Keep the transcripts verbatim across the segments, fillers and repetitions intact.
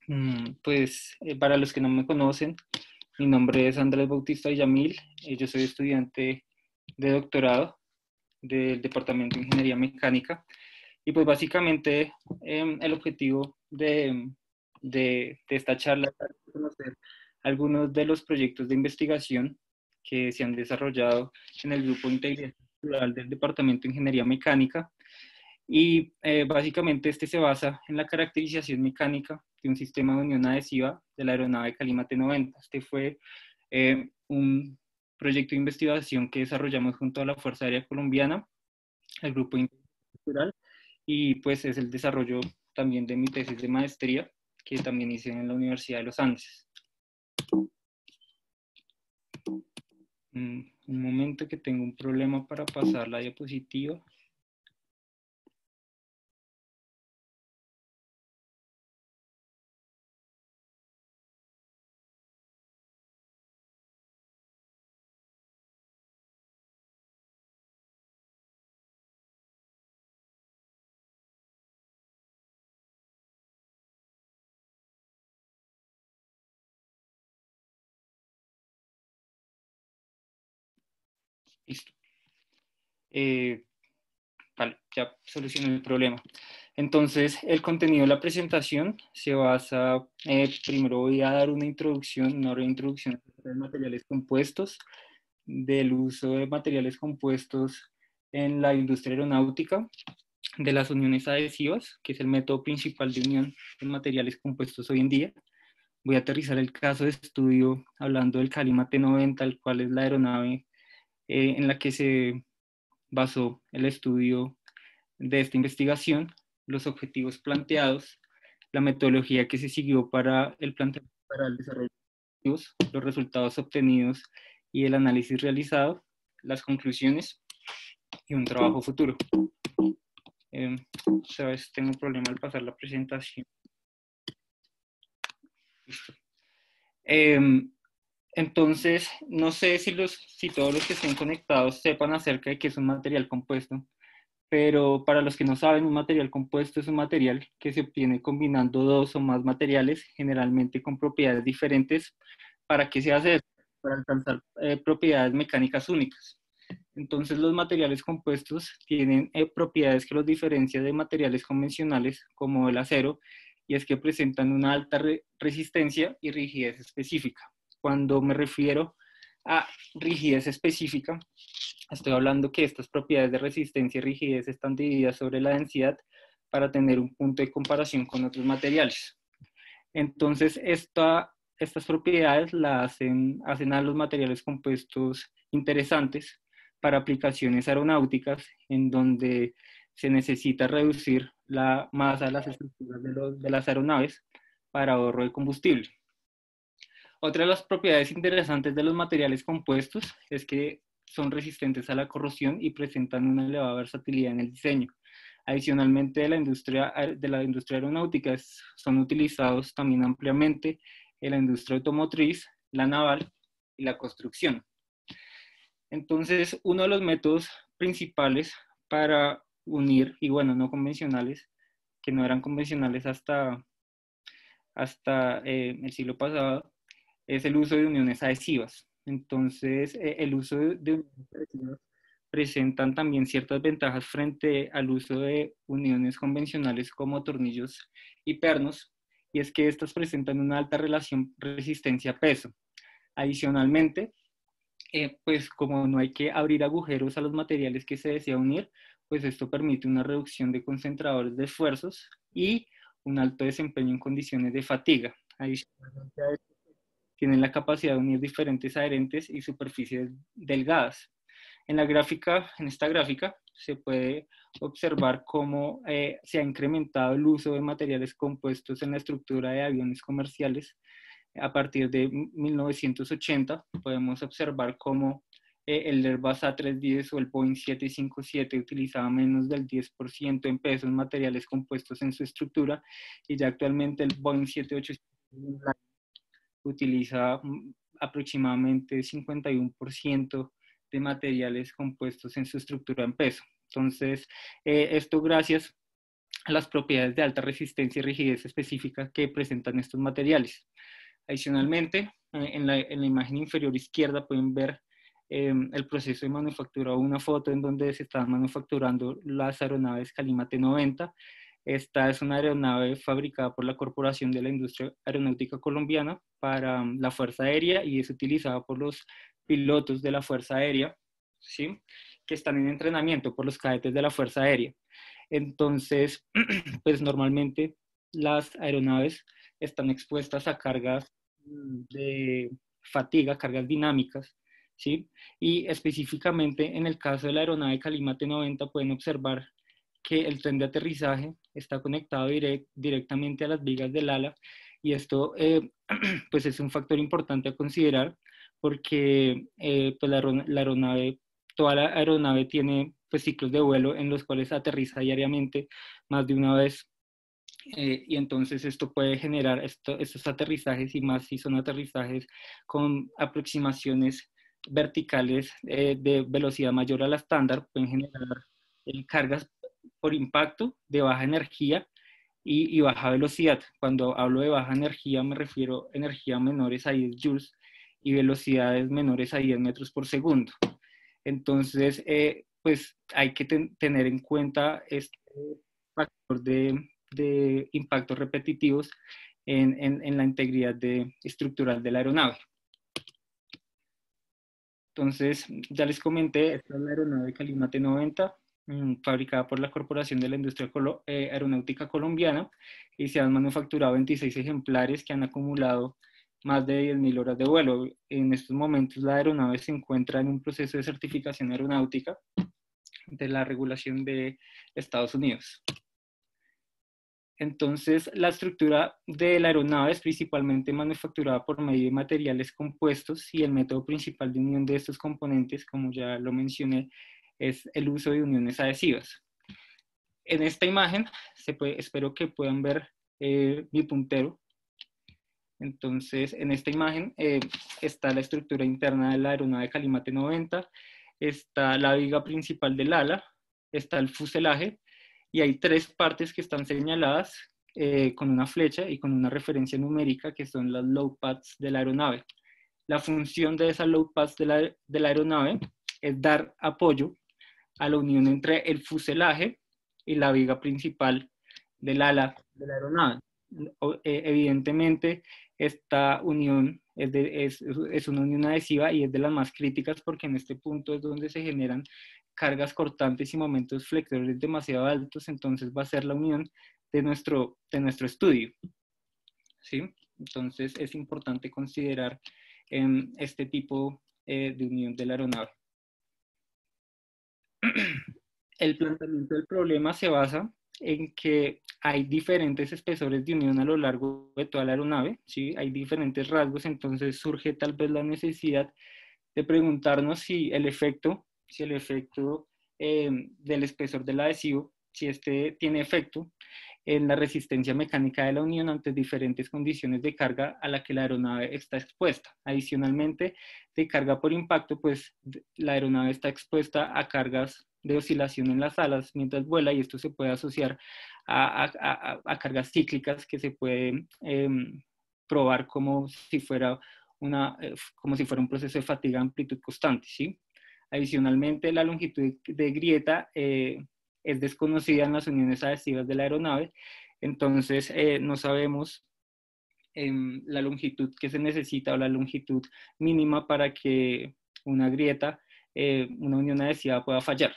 Mm, Pues eh, para los que no me conocen, mi nombre es Andrés Bautista Villamil, eh, yo soy estudiante de doctorado del Departamento de Ingeniería Mecánica y pues básicamente eh, el objetivo de, de, de esta charla es conocer algunos de los proyectos de investigación que se han desarrollado en el Grupo de Integridad Estructural del Departamento de Ingeniería Mecánica. Y eh, básicamente este se basa en la caracterización mecánica de un sistema de unión adhesiva de la aeronave Calima T noventa. Este fue eh, un proyecto de investigación que desarrollamos junto a la Fuerza Aérea Colombiana, el Grupo Intercultural, y pues es el desarrollo también de mi tesis de maestría, que también hice en la Universidad de los Andes. Un momento que tengo un problema para pasar la diapositiva. Listo. Eh, Vale, ya solucioné el problema. Entonces, el contenido de la presentación se basa, eh, primero voy a dar una introducción, una breve introducción de materiales compuestos, del uso de materiales compuestos en la industria aeronáutica, de las uniones adhesivas, que es el método principal de unión de materiales compuestos hoy en día. Voy a aterrizar el caso de estudio hablando del Calima T noventa, el cual es la aeronave eh, en la que se basó el estudio de esta investigación, los objetivos planteados, la metodología que se siguió para el, planteamiento, para el desarrollo de objetivos, los resultados obtenidos y el análisis realizado, las conclusiones y un trabajo futuro. Eh, Sabes, tengo un problema al pasar la presentación. Listo. Eh, entonces, no sé si, los, si todos los que estén conectados sepan acerca de qué es un material compuesto, pero para los que no saben, un material compuesto es un material que se obtiene combinando dos o más materiales, generalmente con propiedades diferentes. ¿Para qué se hace esto? Para alcanzar eh, propiedades mecánicas únicas. Entonces, los materiales compuestos tienen eh, propiedades que los diferencian de materiales convencionales, como el acero, y es que presentan una alta re resistencia y rigidez específica. Cuando me refiero a rigidez específica, estoy hablando que estas propiedades de resistencia y rigidez están divididas sobre la densidad para tener un punto de comparación con otros materiales. Entonces, esta, estas propiedades la hacen, hacen a los materiales compuestos interesantes para aplicaciones aeronáuticas en donde se necesita reducir la masa de las estructuras de, los, de las aeronaves para ahorro de combustible. Otra de las propiedades interesantes de los materiales compuestos es que son resistentes a la corrosión y presentan una elevada versatilidad en el diseño. Adicionalmente, de la industria, de la industria aeronáutica es, son utilizados también ampliamente en la industria automotriz, la naval y la construcción. Entonces, uno de los métodos principales para unir, y bueno, no convencionales, que no eran convencionales hasta, hasta eh, el siglo pasado, es el uso de uniones adhesivas. Entonces, eh, el uso de, de uniones adhesivas presentan también ciertas ventajas frente al uso de uniones convencionales como tornillos y pernos, y es que estas presentan una alta relación resistencia-peso. Adicionalmente, eh, pues como no hay que abrir agujeros a los materiales que se desea unir, pues esto permite una reducción de concentradores de esfuerzos y un alto desempeño en condiciones de fatiga. Adicionalmente a esto, tienen la capacidad de unir diferentes adherentes y superficies delgadas. En la gráfica, en esta gráfica, se puede observar cómo eh, se ha incrementado el uso de materiales compuestos en la estructura de aviones comerciales. A partir de mil novecientos ochenta, podemos observar cómo eh, el Airbus A trescientos diez o el Boeing setecientos cincuenta y siete utilizaba menos del diez por ciento en peso en materiales compuestos en su estructura, y ya actualmente el Boeing setecientos ochenta y siete utiliza aproximadamente cincuenta y uno por ciento de materiales compuestos en su estructura en peso. Entonces, eh, esto gracias las propiedades de alta resistencia y rigidez específica que presentan estos materiales. Adicionalmente, en la, en la imagen inferior izquierda pueden ver eh, el proceso de manufactura, o una foto en donde se están manufacturando las aeronaves Calima T noventa. Esta es una aeronave fabricada por la Corporación de la Industria Aeronáutica Colombiana para um, la Fuerza Aérea y es utilizada por los pilotos de la Fuerza Aérea, ¿sí? Que están en entrenamiento por los cadetes de la Fuerza Aérea. Entonces, pues normalmente las aeronaves están expuestas a cargas de fatiga, cargas dinámicas, ¿sí? Y específicamente en el caso de la aeronave Calima T noventa pueden observar que el tren de aterrizaje está conectado direct, directamente a las vigas del ala, y esto eh, pues es un factor importante a considerar porque eh, pues la, la aeronave, toda la aeronave tiene pues ciclos de vuelo en los cuales aterriza diariamente más de una vez. Eh, y entonces esto puede generar esto, estos aterrizajes, y más si son aterrizajes con aproximaciones verticales eh, de velocidad mayor a la estándar, pueden generar eh, cargas por impacto de baja energía y, y baja velocidad. Cuando hablo de baja energía me refiero a energía menores a diez joules y velocidades menores a diez metros por segundo. Entonces, eh, pues hay que ten tener en cuenta este factor de de impactos repetitivos en, en, en la integridad de, estructural de la aeronave. Entonces, ya les comenté, esta es la aeronave Calima T noventa, mmm, fabricada por la Corporación de la Industria Colo eh, Aeronáutica Colombiana, y se han manufacturado veintiséis ejemplares que han acumulado más de diez mil horas de vuelo. En estos momentos la aeronave se encuentra en un proceso de certificación aeronáutica de la regulación de Estados Unidos. Entonces, la estructura de la aeronave es principalmente manufacturada por medio de materiales compuestos, y el método principal de unión de estos componentes, como ya lo mencioné, es el uso de uniones adhesivas. En esta imagen, se puede, espero que puedan ver eh, mi puntero. Entonces, en esta imagen eh, está la estructura interna de la aeronave Calima T noventa, está la viga principal del ala, está el fuselaje, y hay tres partes que están señaladas eh, con una flecha y con una referencia numérica, que son las load pads de la aeronave. La función de esas load pads de la, de la aeronave es dar apoyo a la unión entre el fuselaje y la viga principal del ala de la aeronave. Evidentemente, esta unión es, de, es, es una unión adhesiva y es de las más críticas, porque en este punto es donde se generan cargas cortantes y momentos flexores demasiado altos. Entonces va a ser la unión de nuestro, de nuestro estudio, ¿sí? Entonces es importante considerar eh, este tipo eh, de unión de la aeronave. El planteamiento del problema se basa en que hay diferentes espesores de unión a lo largo de toda la aeronave, ¿sí? Hay diferentes rasgos, entonces surge tal vez la necesidad de preguntarnos si el efecto, si el efecto eh, del espesor del adhesivo, si este tiene efecto en la resistencia mecánica de la unión ante diferentes condiciones de carga a la que la aeronave está expuesta. Adicionalmente, de carga por impacto, pues la aeronave está expuesta a cargas de oscilación en las alas mientras vuela, y esto se puede asociar a, a, a, a cargas cíclicas que se pueden eh, probar como si fuera una, eh, como si fuera un proceso de fatiga a amplitud constante, ¿sí? Adicionalmente, la longitud de grieta eh, es desconocida en las uniones adhesivas de la aeronave, entonces eh, no sabemos eh, la longitud que se necesita, o la longitud mínima para que una grieta, eh, una unión adhesiva pueda fallar.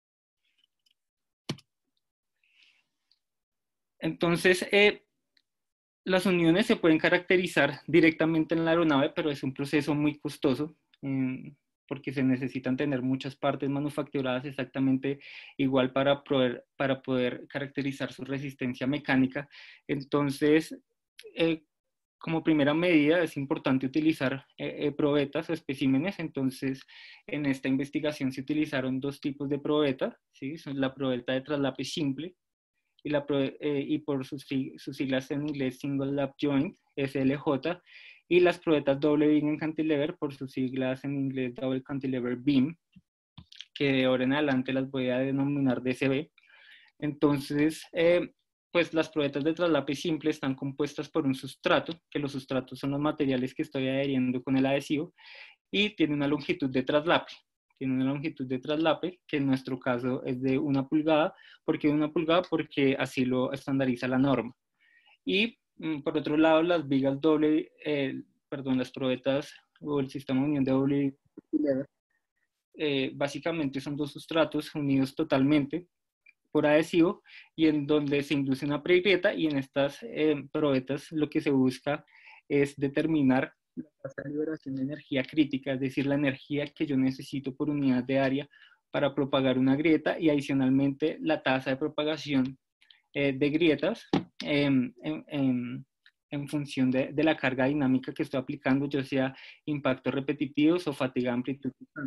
Entonces, eh, las uniones se pueden caracterizar directamente en la aeronave, pero es un proceso muy costoso, eh, porque se necesitan tener muchas partes manufacturadas exactamente igual para poder, para poder caracterizar su resistencia mecánica. Entonces, eh, como primera medida es importante utilizar eh, probetas o especímenes. Entonces, en esta investigación se utilizaron dos tipos de probeta, ¿sí? Son la probeta de traslape simple, y, la, eh, y por sus, sus siglas en inglés Single Lap Joint, S L J, y las probetas doble beam en cantilever por sus siglas en inglés Double Cantilever Beam, que de ahora en adelante las voy a denominar D C B. Entonces, eh, pues las probetas de traslape simple están compuestas por un sustrato, que los sustratos son los materiales que estoy adheriendo con el adhesivo, y tiene una longitud de traslape. Tiene una longitud de traslape, que en nuestro caso es de una pulgada. ¿Por qué una pulgada? Porque así lo estandariza la norma. Y mm, por otro lado, las vigas doble, eh, perdón, las probetas o el sistema de unión de doble, eh, básicamente son dos sustratos unidos totalmente por adhesivo y en donde se induce una pregrieta, y en estas eh, probetas lo que se busca es determinar la tasa de liberación de energía crítica, es decir, la energía que yo necesito por unidad de área para propagar una grieta, y adicionalmente la tasa de propagación eh, de grietas eh, en, en, en, función de, de la carga dinámica que estoy aplicando, ya sea impactos repetitivos o fatiga amplitud.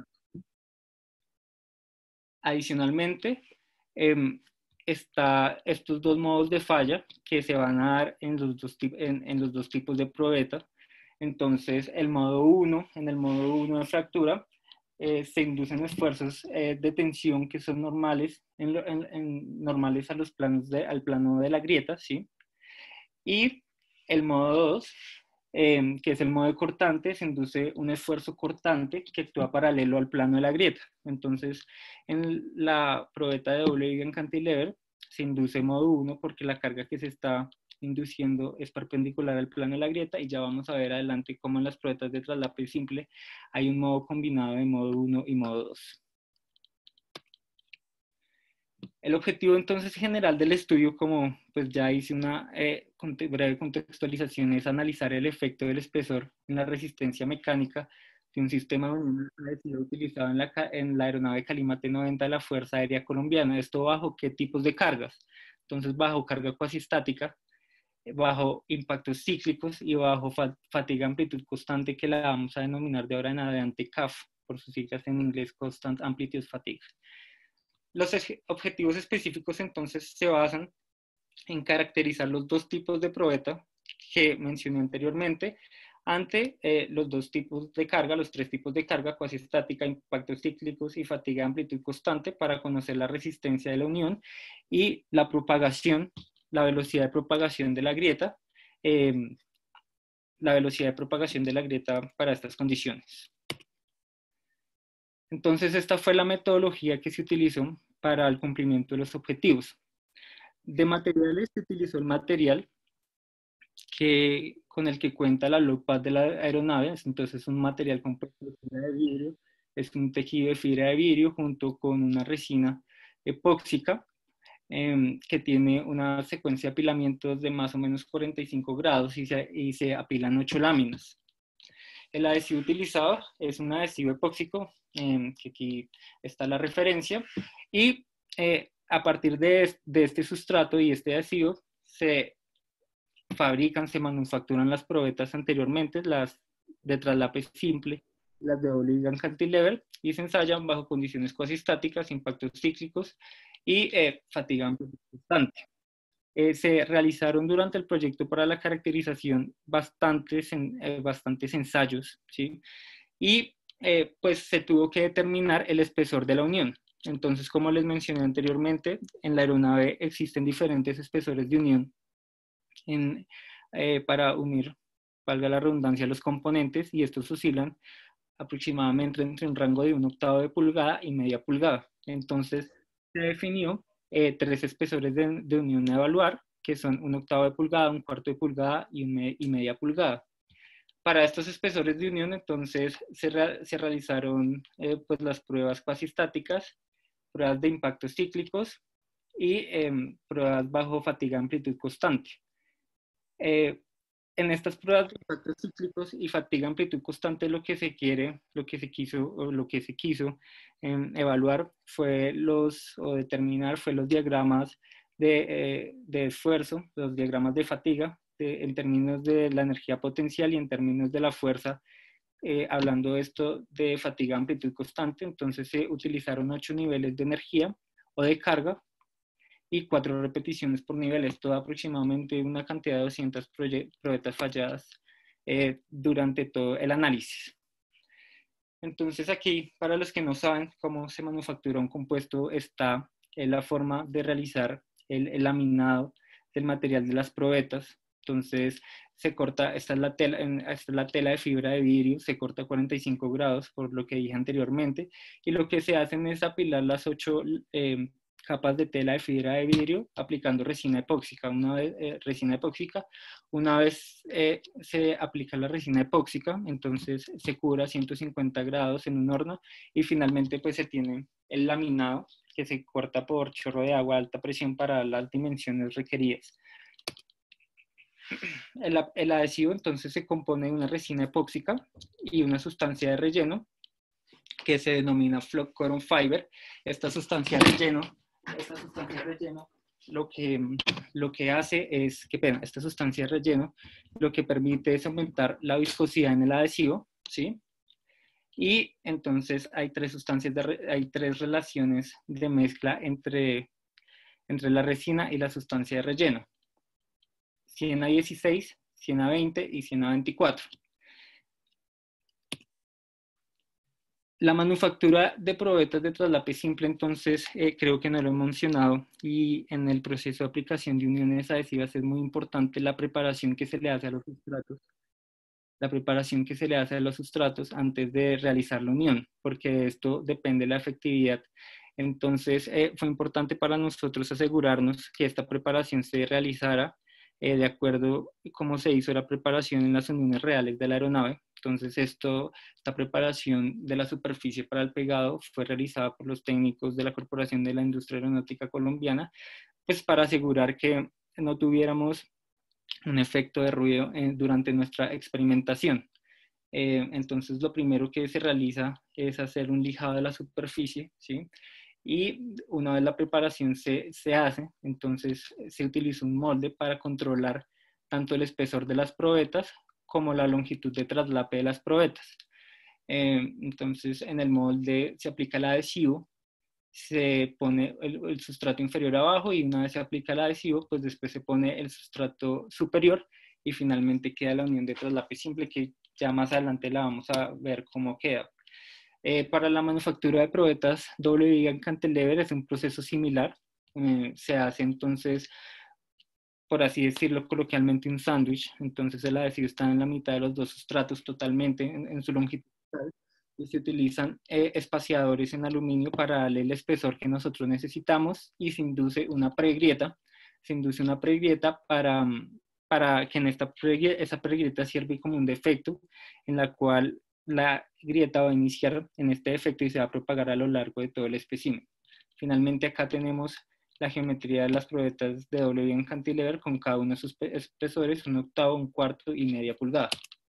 Adicionalmente, eh, está estos dos modos de falla que se van a dar en los dos, en, en los dos tipos de probeta. Entonces, el modo uno, en el modo uno de fractura, eh, se inducen esfuerzos eh, de tensión que son normales, en lo, en, en, normales a los planos de, al plano de la grieta, ¿sí? Y el modo dos, eh, que es el modo de cortante, se induce un esfuerzo cortante que actúa paralelo al plano de la grieta. Entonces, en la probeta de doble viga en cantilever se induce modo uno porque la carga que se está induciendo es perpendicular al plano de la grieta, y ya vamos a ver adelante cómo en las probetas de traslape simple hay un modo combinado de modo uno y modo dos. El objetivo entonces general del estudio, como pues ya hice una eh, breve contextualización, es analizar el efecto del espesor en la resistencia mecánica de un sistema utilizado en la, en la aeronave Calimate noventa de la Fuerza Aérea Colombiana. Esto bajo qué tipos de cargas. Entonces, bajo carga cuasistática, bajo impactos cíclicos y bajo fatiga amplitud constante, que la vamos a denominar de ahora en adelante C A F, por sus siglas en inglés, Constant Amplitude Fatigue. Los objetivos específicos entonces se basan en caracterizar los dos tipos de probeta que mencioné anteriormente ante eh, los dos tipos de carga, los tres tipos de carga: cuasistática, impactos cíclicos y fatiga de amplitud constante, para conocer la resistencia de la unión y la propagación, la velocidad de propagación de la grieta, eh, la velocidad de propagación de la grieta para estas condiciones. Entonces, esta fue la metodología que se utilizó para el cumplimiento de los objetivos. De materiales, se utilizó el material que, con el que cuenta la log-pad de la aeronave. Entonces, es un material compuesto de fibra de vidrio, es un tejido de fibra de vidrio junto con una resina epóxica eh, que tiene una secuencia de apilamientos de más o menos cuarenta y cinco grados, y se, y se apilan ocho láminas. El adhesivo utilizado es un adhesivo epóxico, eh, que aquí está la referencia, y eh, a partir de, de este sustrato y este adhesivo se fabrican, se manufacturan las probetas anteriormente, las de traslape simple, las de doble viga en cantilever, y se ensayan bajo condiciones cuasistáticas, impactos cíclicos y eh, fatiga constante. Eh, se realizaron durante el proyecto para la caracterización bastantes, eh, bastantes ensayos, ¿sí? Y eh, pues se tuvo que determinar el espesor de la unión. Entonces, como les mencioné anteriormente, en la aeronave existen diferentes espesores de unión en, eh, para unir, valga la redundancia, los componentes, y estos oscilan aproximadamente entre un rango de un octavo de pulgada y media pulgada. Entonces, se definió eh, tres espesores de, de unión a evaluar, que son un octavo de pulgada, un cuarto de pulgada y, un me, y media pulgada. Para estos espesores de unión, entonces, se, re, se realizaron eh, pues, las pruebas cuasistáticas, pruebas de impactos cíclicos y eh, pruebas bajo fatiga amplitud constante. Eh, en estas pruebas de impactos cíclicos y fatiga amplitud constante, lo que se quiere, lo que se quiso, o lo que se quiso eh, evaluar fue los, o determinar, fue los diagramas de, eh, de esfuerzo, los diagramas de fatiga, de, en términos de la energía potencial y en términos de la fuerza, eh, hablando de esto de fatiga amplitud constante. Entonces se utilizaron ocho niveles de energía o de carga y cuatro repeticiones por nivel. Esto da aproximadamente una cantidad de doscientas probetas falladas eh, durante todo el análisis. Entonces aquí, para los que no saben cómo se manufactura un compuesto, está en la forma de realizar el, el laminado del material de las probetas. Entonces se corta, esta es la tela, esta es la tela de fibra de vidrio, se corta a cuarenta y cinco grados, por lo que dije anteriormente, y lo que se hacen es apilar las ocho eh, capas de tela de fibra de vidrio aplicando resina epóxica. Una vez, eh, resina epóxica, una vez eh, se aplica la resina epóxica, entonces se cura a ciento cincuenta grados en un horno y finalmente pues se tiene el laminado que se corta por chorro de agua a alta presión para las dimensiones requeridas. El, el adhesivo entonces se compone de una resina epóxica y una sustancia de relleno que se denomina Flock Coron Fiber. Esta sustancia de relleno, esta sustancia de relleno lo que, lo que hace es que, pena, esta sustancia de relleno lo que permite es aumentar la viscosidad en el adhesivo, ¿sí? Y entonces hay tres sustancias, de, hay tres relaciones de mezcla entre, entre la resina y la sustancia de relleno. cien a dieciséis, cien a veinte y cien a veinticuatro. La manufactura de probetas de traslape simple, entonces, eh, creo que no lo he mencionado, y en el proceso de aplicación de uniones adhesivas es muy importante la preparación que se le hace a los sustratos, la preparación que se le hace a los sustratos antes de realizar la unión, porque esto depende de la efectividad. Entonces, eh, fue importante para nosotros asegurarnos que esta preparación se realizara eh, de acuerdo a cómo se hizo la preparación en las uniones reales de la aeronave. Entonces, esto, esta preparación de la superficie para el pegado fue realizada por los técnicos de la Corporación de la Industria Aeronáutica Colombiana, pues para asegurar que no tuviéramos un efecto de ruido eh, durante nuestra experimentación. Eh, entonces, lo primero que se realiza es hacer un lijado de la superficie, ¿sí? Y una vez la preparación se, se hace, entonces se utiliza un molde para controlar tanto el espesor de las probetas como la longitud de traslape de las probetas. Eh, entonces, en el molde se aplica el adhesivo, se pone el, el sustrato inferior abajo y una vez se aplica el adhesivo, pues después se pone el sustrato superior y finalmente queda la unión de traslape simple, que ya más adelante la vamos a ver cómo queda. Eh, para la manufactura de probetas, doble viga en cantilever es un proceso similar. Eh, se hace entonces, por así decirlo coloquialmente, un sándwich. Entonces el adhesivo está en la mitad de los dos sustratos totalmente en, en su longitud y se utilizan eh, espaciadores en aluminio para darle el espesor que nosotros necesitamos y se induce una pregrieta. Se induce una pregrieta para, para que en esta pregrieta, esa pregrieta sirve como un defecto en la cual la grieta va a iniciar en este defecto y se va a propagar a lo largo de todo el espécimen. Finalmente acá tenemos la geometría de las probetas de doble viga en cantilever con cada uno de sus espesores, un octavo, un cuarto y media pulgada.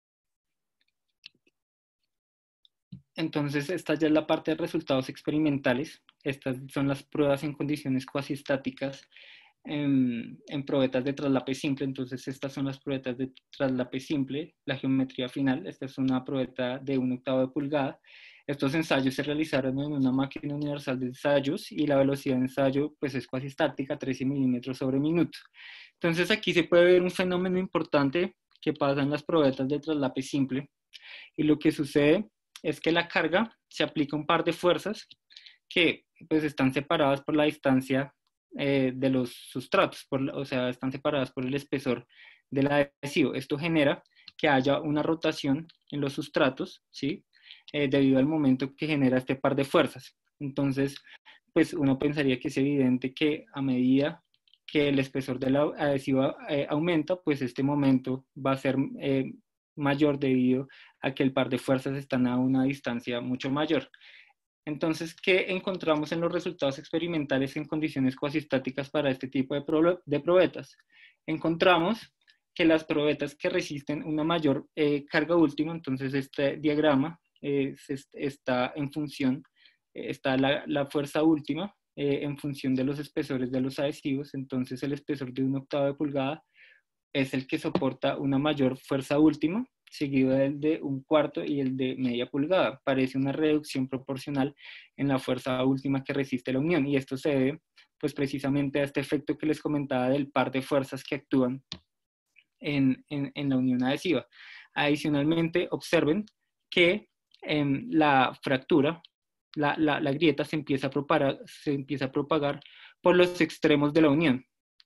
Entonces, esta ya es la parte de resultados experimentales. Estas son las pruebas en condiciones cuasi estáticas en, en probetas de traslape simple. Entonces, estas son las probetas de traslape simple, la geometría final. Esta es una probeta de un octavo de pulgada. Estos ensayos se realizaron en una máquina universal de ensayos y la velocidad de ensayo pues, es cuasi estática, trece milímetros sobre minuto. Entonces, aquí se puede ver un fenómeno importante que pasa en las probetas de traslape simple. Y lo que sucede es que la carga se aplica un par de fuerzas que pues están separadas por la distancia eh, de los sustratos, por, o sea, están separadas por el espesor del adhesivo. Esto genera que haya una rotación en los sustratos, ¿sí? Eh, debido al momento que genera este par de fuerzas. Entonces, pues uno pensaría que es evidente que a medida que el espesor del adhesivo eh, aumenta, pues este momento va a ser eh, mayor debido a que el par de fuerzas están a una distancia mucho mayor. Entonces, ¿qué encontramos en los resultados experimentales en condiciones cuasi estáticas para este tipo de, pro de probetas? Encontramos que las probetas que resisten una mayor eh, carga última, entonces este diagrama eh, está en función, eh, está la, la fuerza última eh, en función de los espesores de los adhesivos, entonces el espesor de un octavo de pulgada es el que soporta una mayor fuerza última, seguido del de un cuarto y el de media pulgada. Parece una reducción proporcional en la fuerza última que resiste la unión, y esto se debe pues precisamente a este efecto que les comentaba del par de fuerzas que actúan en, en, en la unión adhesiva. Adicionalmente, observen que eh, la fractura, la, la, la grieta se empieza, a propagar, se empieza a propagar por los extremos de la unión.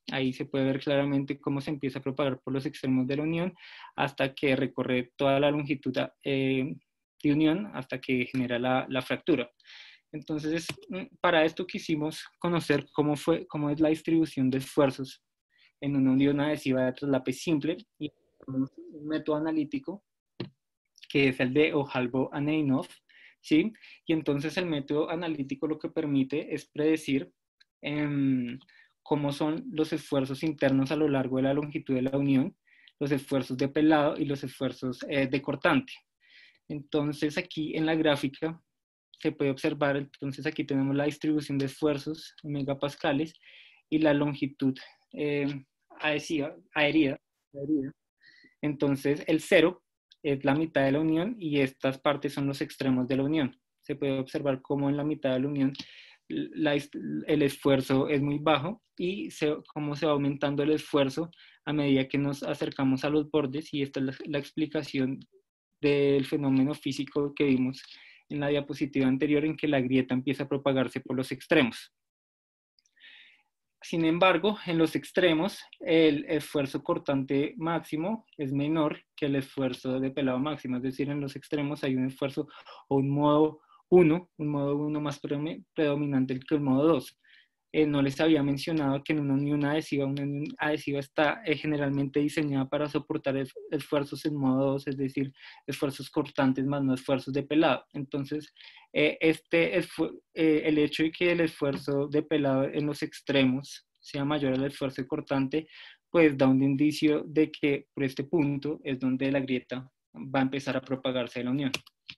Ahí se puede ver claramente cómo se empieza a propagar por los extremos de la unión hasta que recorre toda la longitud eh, de unión hasta que genera la, la fractura. Entonces, para esto quisimos conocer cómo, fue, cómo es la distribución de esfuerzos en una unión adhesiva de traslape simple y un método analítico que es el de Ojalbo-Aneinov, ¿sí? Y entonces el método analítico lo que permite es predecir eh, cómo son los esfuerzos internos a lo largo de la longitud de la unión, los esfuerzos de pelado y los esfuerzos eh, de cortante. Entonces aquí en la gráfica se puede observar, entonces aquí tenemos la distribución de esfuerzos en megapascales y la longitud eh, adhesiva, adherida, adherida. Entonces el cero es la mitad de la unión y estas partes son los extremos de la unión. Se puede observar cómo en la mitad de la unión la, el esfuerzo es muy bajo y se, cómo se va aumentando el esfuerzo a medida que nos acercamos a los bordes, y esta es la, la explicación del fenómeno físico que vimos en la diapositiva anterior, en que la grieta empieza a propagarse por los extremos. Sin embargo, en los extremos, el esfuerzo cortante máximo es menor que el esfuerzo de pelado máximo, es decir, en los extremos hay un esfuerzo o un modo uno, un modo uno más predominante que el modo dos. Eh, no les había mencionado que en una unión adhesiva, una unión adhesiva está eh, generalmente diseñada para soportar es, esfuerzos en modo dos, es decir, esfuerzos cortantes más no esfuerzos de pelado. Entonces, eh, este, eh, el hecho de que el esfuerzo de pelado en los extremos sea mayor al esfuerzo cortante, pues da un indicio de que por este punto es donde la grieta va a empezar a propagarse de la unión.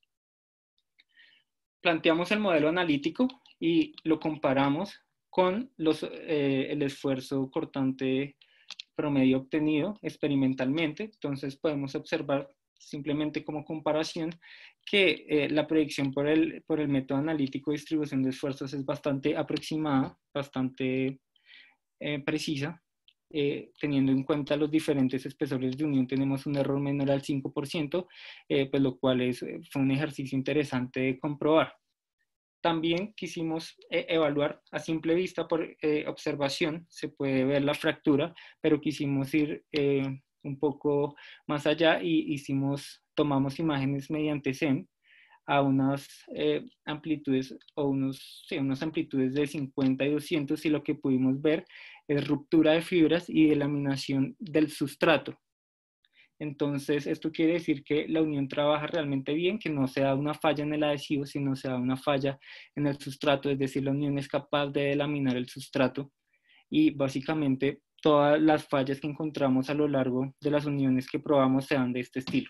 Planteamos el modelo analítico y lo comparamos con los, eh, el esfuerzo cortante promedio obtenido experimentalmente. Entonces podemos observar simplemente como comparación que eh, la predicción por el, por el método analítico de distribución de esfuerzos es bastante aproximada, bastante eh, precisa. Eh, teniendo en cuenta los diferentes espesores de unión, tenemos un error menor al cinco por ciento, eh, pues lo cual es, fue un ejercicio interesante de comprobar. También quisimos eh, evaluar a simple vista por eh, observación, se puede ver la fractura, pero quisimos ir eh, un poco más allá y hicimos, tomamos imágenes mediante S E M a unas eh, amplitudes o unos, sí, unas amplitudes de cincuenta y doscientos, y lo que pudimos ver es ruptura de fibras y de laminación del sustrato. Entonces, esto quiere decir que la unión trabaja realmente bien, que no se da una falla en el adhesivo, sino se da una falla en el sustrato, es decir, la unión es capaz de laminar el sustrato, y básicamente todas las fallas que encontramos a lo largo de las uniones que probamos se dan de este estilo.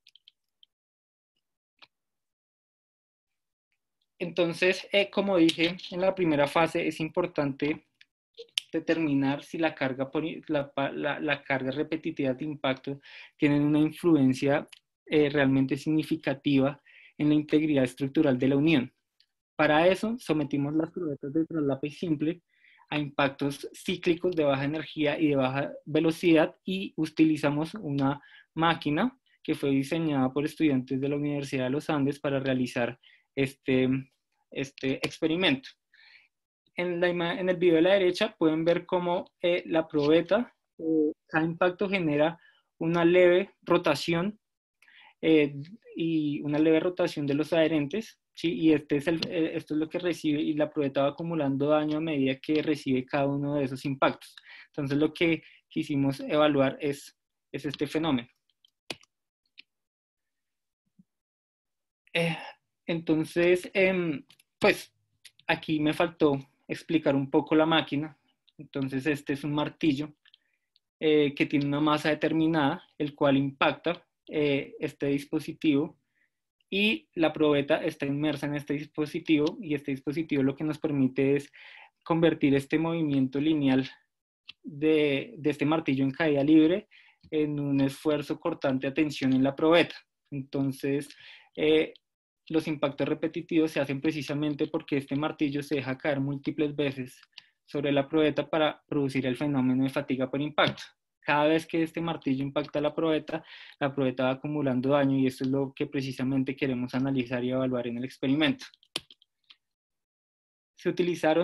Entonces, eh, como dije en la primera fase, es importante determinar si la carga, la, la, la carga repetitiva de impacto tienen una influencia eh, realmente significativa en la integridad estructural de la unión. Para eso, sometimos las probetas de traslape simple a impactos cíclicos de baja energía y de baja velocidad, y utilizamos una máquina que fue diseñada por estudiantes de la Universidad de los Andes para realizar este, este experimento. En, la en el video de la derecha pueden ver cómo eh, la probeta, eh, cada impacto genera una leve rotación eh, y una leve rotación de los adherentes, ¿sí? Y este es el, eh, esto es lo que recibe, y la probeta va acumulando daño a medida que recibe cada uno de esos impactos. Entonces lo que quisimos evaluar es, es este fenómeno. Eh, entonces, eh, pues aquí me faltó explicar un poco la máquina. Entonces este es un martillo eh, que tiene una masa determinada, el cual impacta eh, este dispositivo, y la probeta está inmersa en este dispositivo, y este dispositivo lo que nos permite es convertir este movimiento lineal de, de este martillo en caída libre en un esfuerzo cortante a tensión en la probeta. Entonces, eh, los impactos repetitivos se hacen precisamente porque este martillo se deja caer múltiples veces sobre la probeta para producir el fenómeno de fatiga por impacto. Cada vez que este martillo impacta la probeta, la probeta va acumulando daño, y esto es lo que precisamente queremos analizar y evaluar en el experimento. Se utilizaron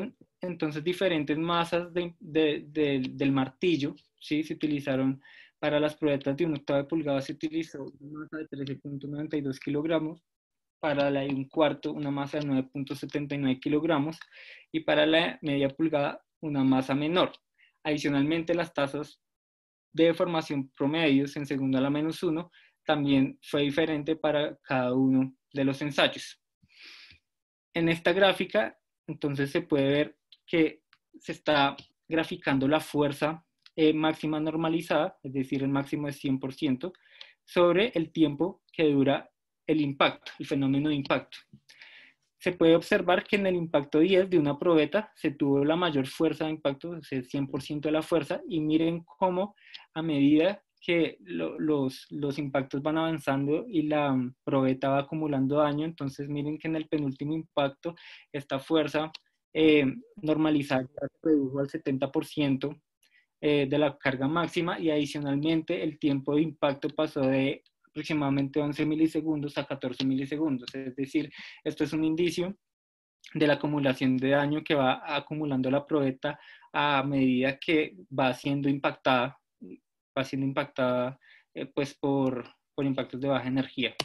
entonces diferentes masas de, de, de, del martillo, ¿sí? Se utilizaron para las probetas de un octavo de pulgada, se utilizó una masa de trece punto noventa y dos kilogramos, para la de un cuarto una masa de nueve punto setenta y nueve kilogramos y para la media pulgada una masa menor. Adicionalmente, las tasas de deformación promedios en segundo a la menos uno también fue diferente para cada uno de los ensayos. En esta gráfica, entonces se puede ver que se está graficando la fuerza eh, máxima normalizada, es decir, el máximo de cien por ciento, sobre el tiempo que dura el impacto, el fenómeno de impacto. Se puede observar que en el impacto diez de una probeta se tuvo la mayor fuerza de impacto, o sea, cien por ciento de la fuerza, y miren cómo a medida que lo, los, los impactos van avanzando y la um, probeta va acumulando daño, entonces miren que en el penúltimo impacto esta fuerza eh, normalizada se redujo al setenta por ciento eh, de la carga máxima y adicionalmente el tiempo de impacto pasó de aproximadamente once milisegundos a catorce milisegundos, es decir, esto es un indicio de la acumulación de daño que va acumulando la probeta a medida que va siendo impactada, va siendo impactada eh, pues por, por impactos de baja energía.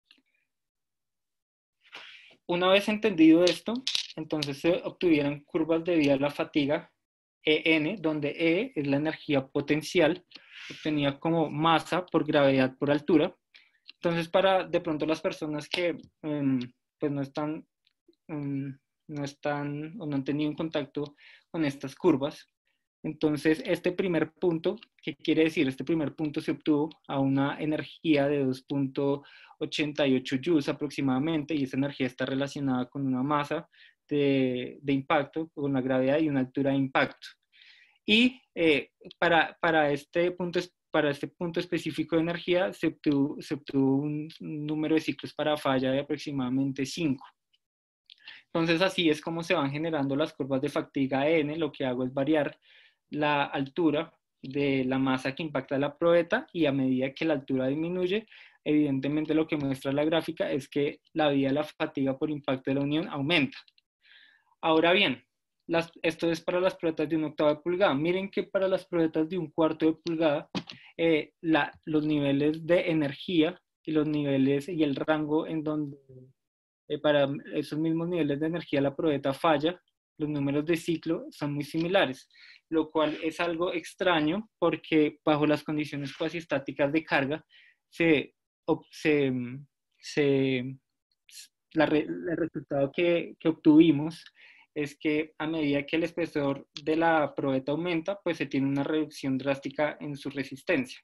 Una vez entendido esto, entonces se obtuvieron curvas de vida a la fatiga E N, donde E es la energía potencial, obtenida como masa por gravedad por altura. Entonces, para de pronto las personas que um, pues no están, um, no están o no han tenido en contacto con estas curvas, entonces este primer punto, ¿qué quiere decir? Este primer punto se obtuvo a una energía de dos punto ochenta y ocho joules aproximadamente, y esa energía está relacionada con una masa de, de impacto, con la gravedad y una altura de impacto. Y eh, para, para este punto para este punto específico de energía se obtuvo, se obtuvo un número de ciclos para falla de aproximadamente cinco. Entonces así es como se van generando las curvas de fatiga N. Lo que hago es variar la altura de la masa que impacta la probeta y a medida que la altura disminuye, evidentemente lo que muestra la gráfica es que la vida de la fatiga por impacto de la unión aumenta. Ahora bien, Las, esto es para las probetas de un octavo de pulgada. Miren que para las probetas de un cuarto de pulgada, eh, la, los niveles de energía y los niveles y el rango en donde eh, para esos mismos niveles de energía la probeta falla, los números de ciclo son muy similares, lo cual es algo extraño porque bajo las condiciones cuasi estáticas de carga se, se, se la, el resultado que, que obtuvimos es que a medida que el espesor de la probeta aumenta, pues se tiene una reducción drástica en su resistencia.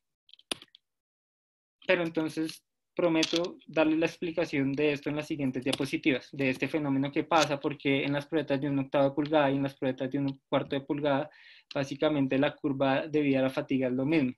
Pero entonces prometo darles la explicación de esto en las siguientes diapositivas, de este fenómeno que pasa, porque en las probetas de un octavo de pulgada y en las probetas de un cuarto de pulgada, básicamente la curva de vida a la fatiga es lo mismo.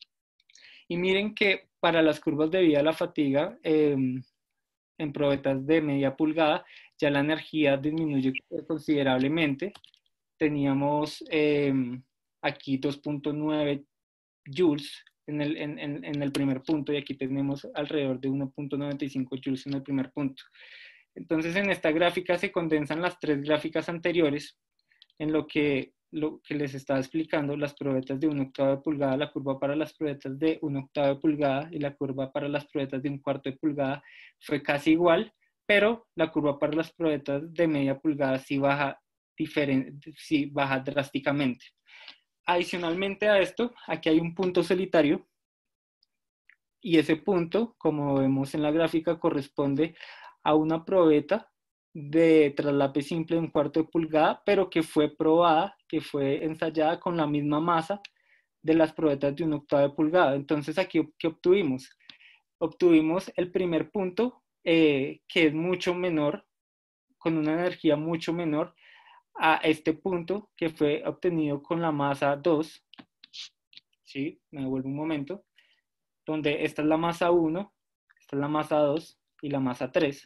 Y miren que para las curvas de vida a la fatiga, eh, en probetas de media pulgada, ya la energía disminuye considerablemente. Teníamos eh, aquí dos punto nueve joules en el, en, en, en el primer punto y aquí tenemos alrededor de uno punto noventa y cinco joules en el primer punto. Entonces en esta gráfica se condensan las tres gráficas anteriores en lo que, lo que les estaba explicando, las probetas de un octavo de pulgada, la curva para las probetas de un octavo de pulgada y la curva para las probetas de un cuarto de pulgada fue casi igual, pero la curva para las probetas de media pulgada sí baja, diferente, sí baja drásticamente. Adicionalmente a esto, aquí hay un punto solitario y ese punto, como vemos en la gráfica, corresponde a una probeta de traslape simple de un cuarto de pulgada, pero que fue probada, que fue ensayada con la misma masa de las probetas de un octavo de pulgada. Entonces aquí, ¿qué obtuvimos? Obtuvimos el primer punto, eh, que es mucho menor, con una energía mucho menor a este punto que fue obtenido con la masa dos. ¿Sí? Me devuelvo un momento. Donde esta es la masa uno, esta es la masa dos y la masa tres.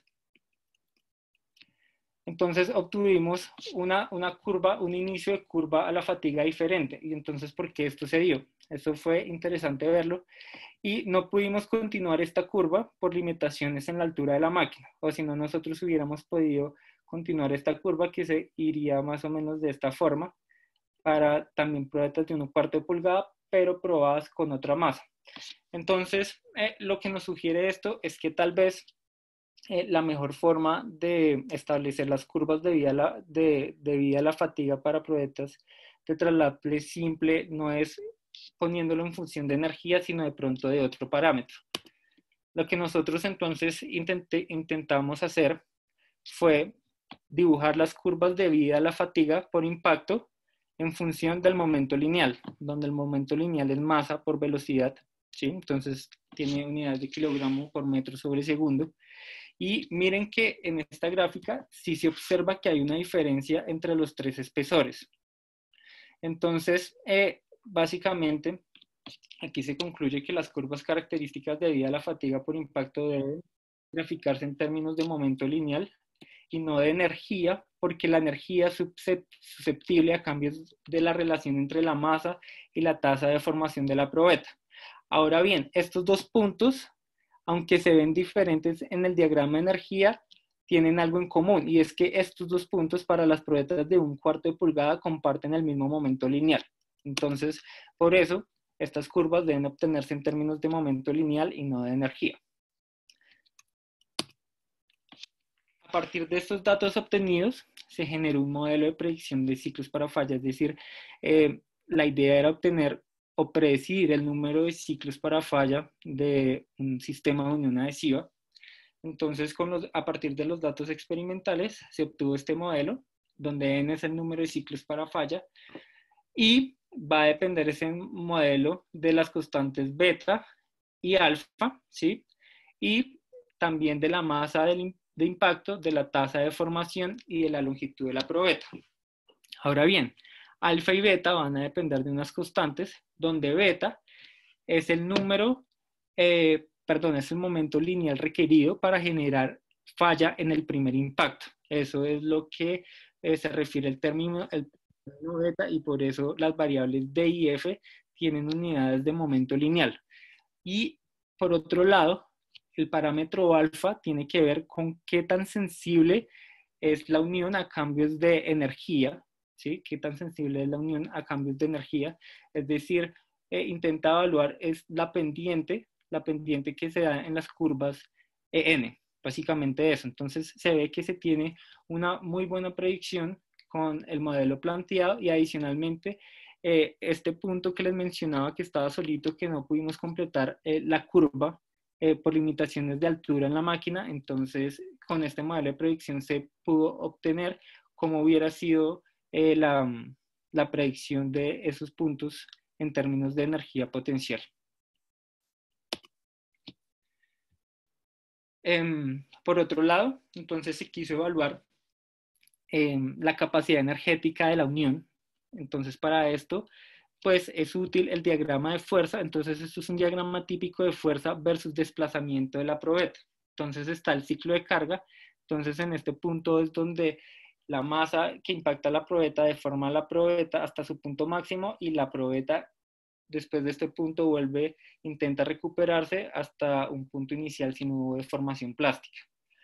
Entonces obtuvimos una, una curva, un inicio de curva a la fatiga diferente. Y entonces, ¿por qué esto se dio? Eso fue interesante verlo. Y no pudimos continuar esta curva por limitaciones en la altura de la máquina. O si no, nosotros hubiéramos podido continuar esta curva que se iría más o menos de esta forma para también probetas de un cuarto de pulgada, pero probadas con otra masa. Entonces, eh, lo que nos sugiere esto es que tal vez eh, la mejor forma de establecer las curvas de vida a la, de, de vida a la fatiga para probetas de trasplante simple no es poniéndolo en función de energía, sino de pronto de otro parámetro. Lo que nosotros entonces intenté, intentamos hacer fue dibujar las curvas de vida a la fatiga por impacto en función del momento lineal, donde el momento lineal es masa por velocidad, ¿sí? Entonces tiene unidades de kilogramo por metro sobre segundo. Y miren que en esta gráfica sí se observa que hay una diferencia entre los tres espesores. Entonces, eh, básicamente, aquí se concluye que las curvas características de vida a la fatiga por impacto deben graficarse en términos de momento lineal y no de energía, porque la energía es susceptible a cambios de la relación entre la masa y la tasa de formación de la probeta. Ahora bien, estos dos puntos, aunque se ven diferentes en el diagrama de energía, tienen algo en común, y es que estos dos puntos para las probetas de un cuarto de pulgada comparten el mismo momento lineal. Entonces, por eso, estas curvas deben obtenerse en términos de momento lineal y no de energía. A partir de estos datos obtenidos, se generó un modelo de predicción de ciclos para falla, es decir, eh, la idea era obtener o predecir el número de ciclos para falla de un sistema de unión adhesiva. Entonces, con los, a partir de los datos experimentales, se obtuvo este modelo, donde n es el número de ciclos para falla, y va a depender ese modelo de las constantes beta y alfa, ¿sí? Y también de la masa del, de impacto, de la tasa de formación y de la longitud de la probeta. Ahora bien, alfa y beta van a depender de unas constantes, donde beta es el número, eh, perdón, es el momento lineal requerido para generar falla en el primer impacto. Eso es lo que eh, se refiere al término, el término beta, y por eso las variables D y F tienen unidades de momento lineal. Y por otro lado, el parámetro alfa tiene que ver con qué tan sensible es la unión a cambios de energía, ¿sí? Qué tan sensible es la unión a cambios de energía, es decir, eh, intenta evaluar es la pendiente, la pendiente que se da en las curvas E N, básicamente eso. Entonces se ve que se tiene una muy buena predicción con el modelo planteado, y adicionalmente eh, este punto que les mencionaba que estaba solito, que no pudimos completar eh, la curva eh, por limitaciones de altura en la máquina. Entonces con este modelo de predicción se pudo obtener cómo hubiera sido eh, la, la predicción de esos puntos en términos de energía potencial. Eh, por otro lado, entonces se quiso evaluar eh, la capacidad energética de la unión. Entonces, para esto, pues es útil el diagrama de fuerza. Entonces, esto es un diagrama típico de fuerza versus desplazamiento de la probeta. Entonces, está el ciclo de carga. Entonces, en este punto es donde la masa que impacta la probeta deforma la probeta hasta su punto máximo, y la probeta después de este punto vuelve, intenta recuperarse hasta un punto inicial si no hubo deformación plástica.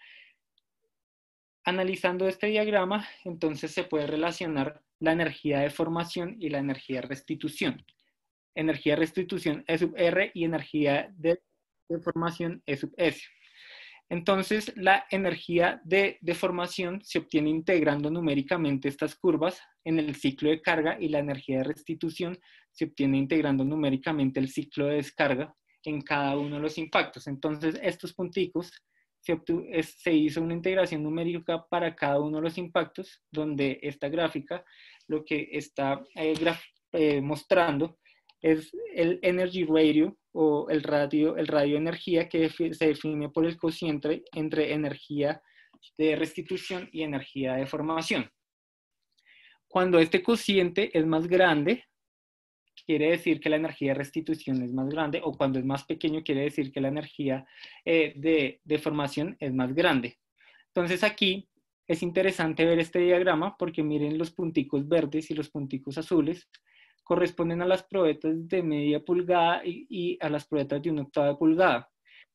Analizando este diagrama, entonces se puede relacionar la energía de formación y la energía de restitución. Energía de restitución E sub R y energía de, de formación E sub S. Entonces, la energía de deformación se obtiene integrando numéricamente estas curvas en el ciclo de carga, y la energía de restitución se obtiene integrando numéricamente el ciclo de descarga en cada uno de los impactos. Entonces, estos punticos se, obtuvo, es, se hizo una integración numérica para cada uno de los impactos, donde esta gráfica lo que está eh, graf, eh, mostrando es el energy radio, o el radio, el radio de energía, que se define por el cociente entre energía de restitución y energía de formación. Cuando este cociente es más grande, quiere decir que la energía de restitución es más grande, o cuando es más pequeño, quiere decir que la energía eh, de, de formación es más grande. Entonces aquí es interesante ver este diagrama, porque miren los punticos verdes y los punticos azules corresponden a las probetas de media pulgada y, y a las probetas de una octava de pulgada.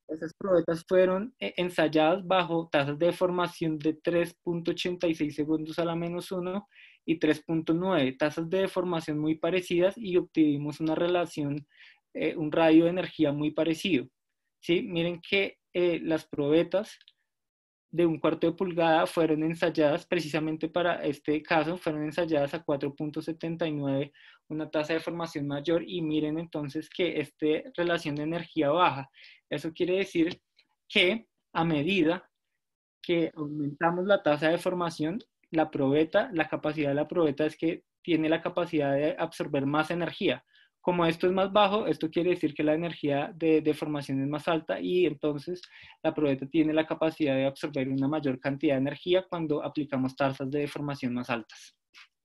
Esas probetas fueron eh, ensayadas bajo tasas de deformación de tres punto ochenta y seis segundos a la menos uno y tres punto nueve, tasas de deformación muy parecidas y obtuvimos una relación, eh, un radio de energía muy parecido. ¿Sí? Miren que eh, las probetas de un cuarto de pulgada fueron ensayadas precisamente para este caso, fueron ensayadas a cuatro punto setenta y nueve, una tasa de formación mayor, y miren entonces que esta relación de energía baja. Eso quiere decir que a medida que aumentamos la tasa de formación, la probeta, la capacidad de la probeta es que tiene la capacidad de absorber más energía. Como esto es más bajo, esto quiere decir que la energía de, de formación es más alta y entonces la probeta tiene la capacidad de absorber una mayor cantidad de energía cuando aplicamos tasas de deformación más altas.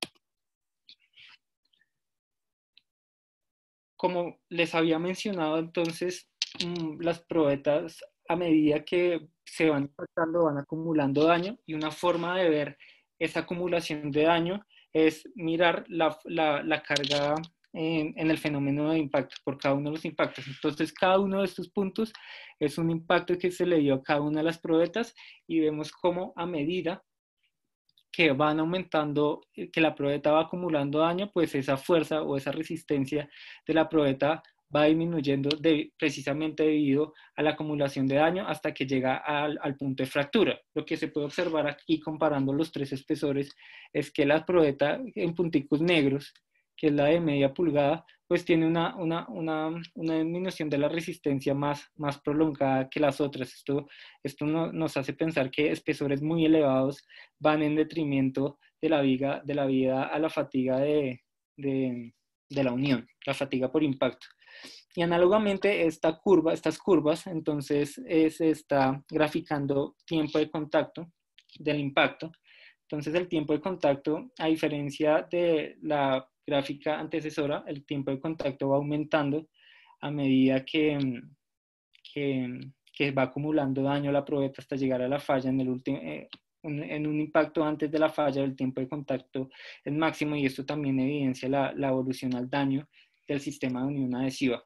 Como les había mencionado, entonces, mmm, las probetas a medida que se van impactando van acumulando daño, y una forma de ver esa acumulación de daño es mirar la, la, la carga en, en el fenómeno de impacto por cada uno de los impactos. Entonces, cada uno de estos puntos es un impacto que se le dio a cada una de las probetas, y vemos cómo a medida que van aumentando, que la probeta va acumulando daño, pues esa fuerza o esa resistencia de la probeta va disminuyendo de, precisamente debido a la acumulación de daño hasta que llega al, al punto de fractura. Lo que se puede observar aquí comparando los tres espesores es que la probeta en punticos negros, que es la de media pulgada, pues tiene una, una, una, una disminución de la resistencia más, más prolongada que las otras. Esto, esto no, nos hace pensar que espesores muy elevados van en detrimento de la, viga, de la vida a la fatiga de, de, de la unión, la fatiga por impacto. Y análogamente esta curva, estas curvas, entonces eh, se está graficando tiempo de contacto del impacto. Entonces el tiempo de contacto, a diferencia de la gráfica antecesora, el tiempo de contacto va aumentando a medida que, que, que va acumulando daño la probeta hasta llegar a la falla en el último, eh, en un impacto antes de la falla. El tiempo de contacto es máximo, y esto también evidencia la, la evolución al daño del sistema de unión adhesiva.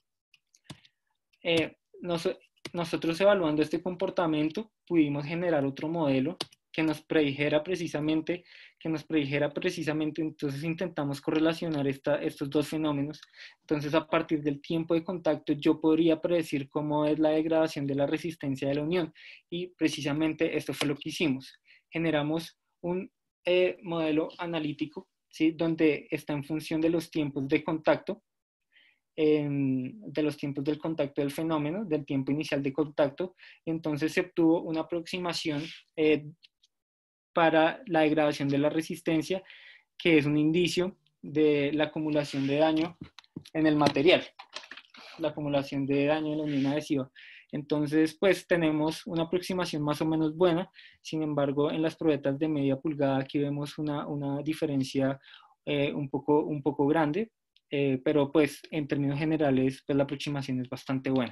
Eh, nos, nosotros evaluando este comportamiento pudimos generar otro modelo que nos predijera precisamente, que nos predijera precisamente, entonces intentamos correlacionar esta, estos dos fenómenos. Entonces, a partir del tiempo de contacto, yo podría predecir cómo es la degradación de la resistencia de la unión, y precisamente esto fue lo que hicimos. Generamos un eh, modelo analítico, ¿sí? Donde está en función de los tiempos de contacto, de los tiempos del contacto del fenómeno, del tiempo inicial de contacto. Entonces se obtuvo una aproximación eh, para la degradación de la resistencia, que es un indicio de la acumulación de daño en el material, la acumulación de daño en la unión adhesiva. Entonces, pues tenemos una aproximación más o menos buena. Sin embargo, en las probetas de media pulgada aquí vemos una, una diferencia eh, un, poco, un poco grande, eh, pero pues en términos generales, pues la aproximación es bastante buena.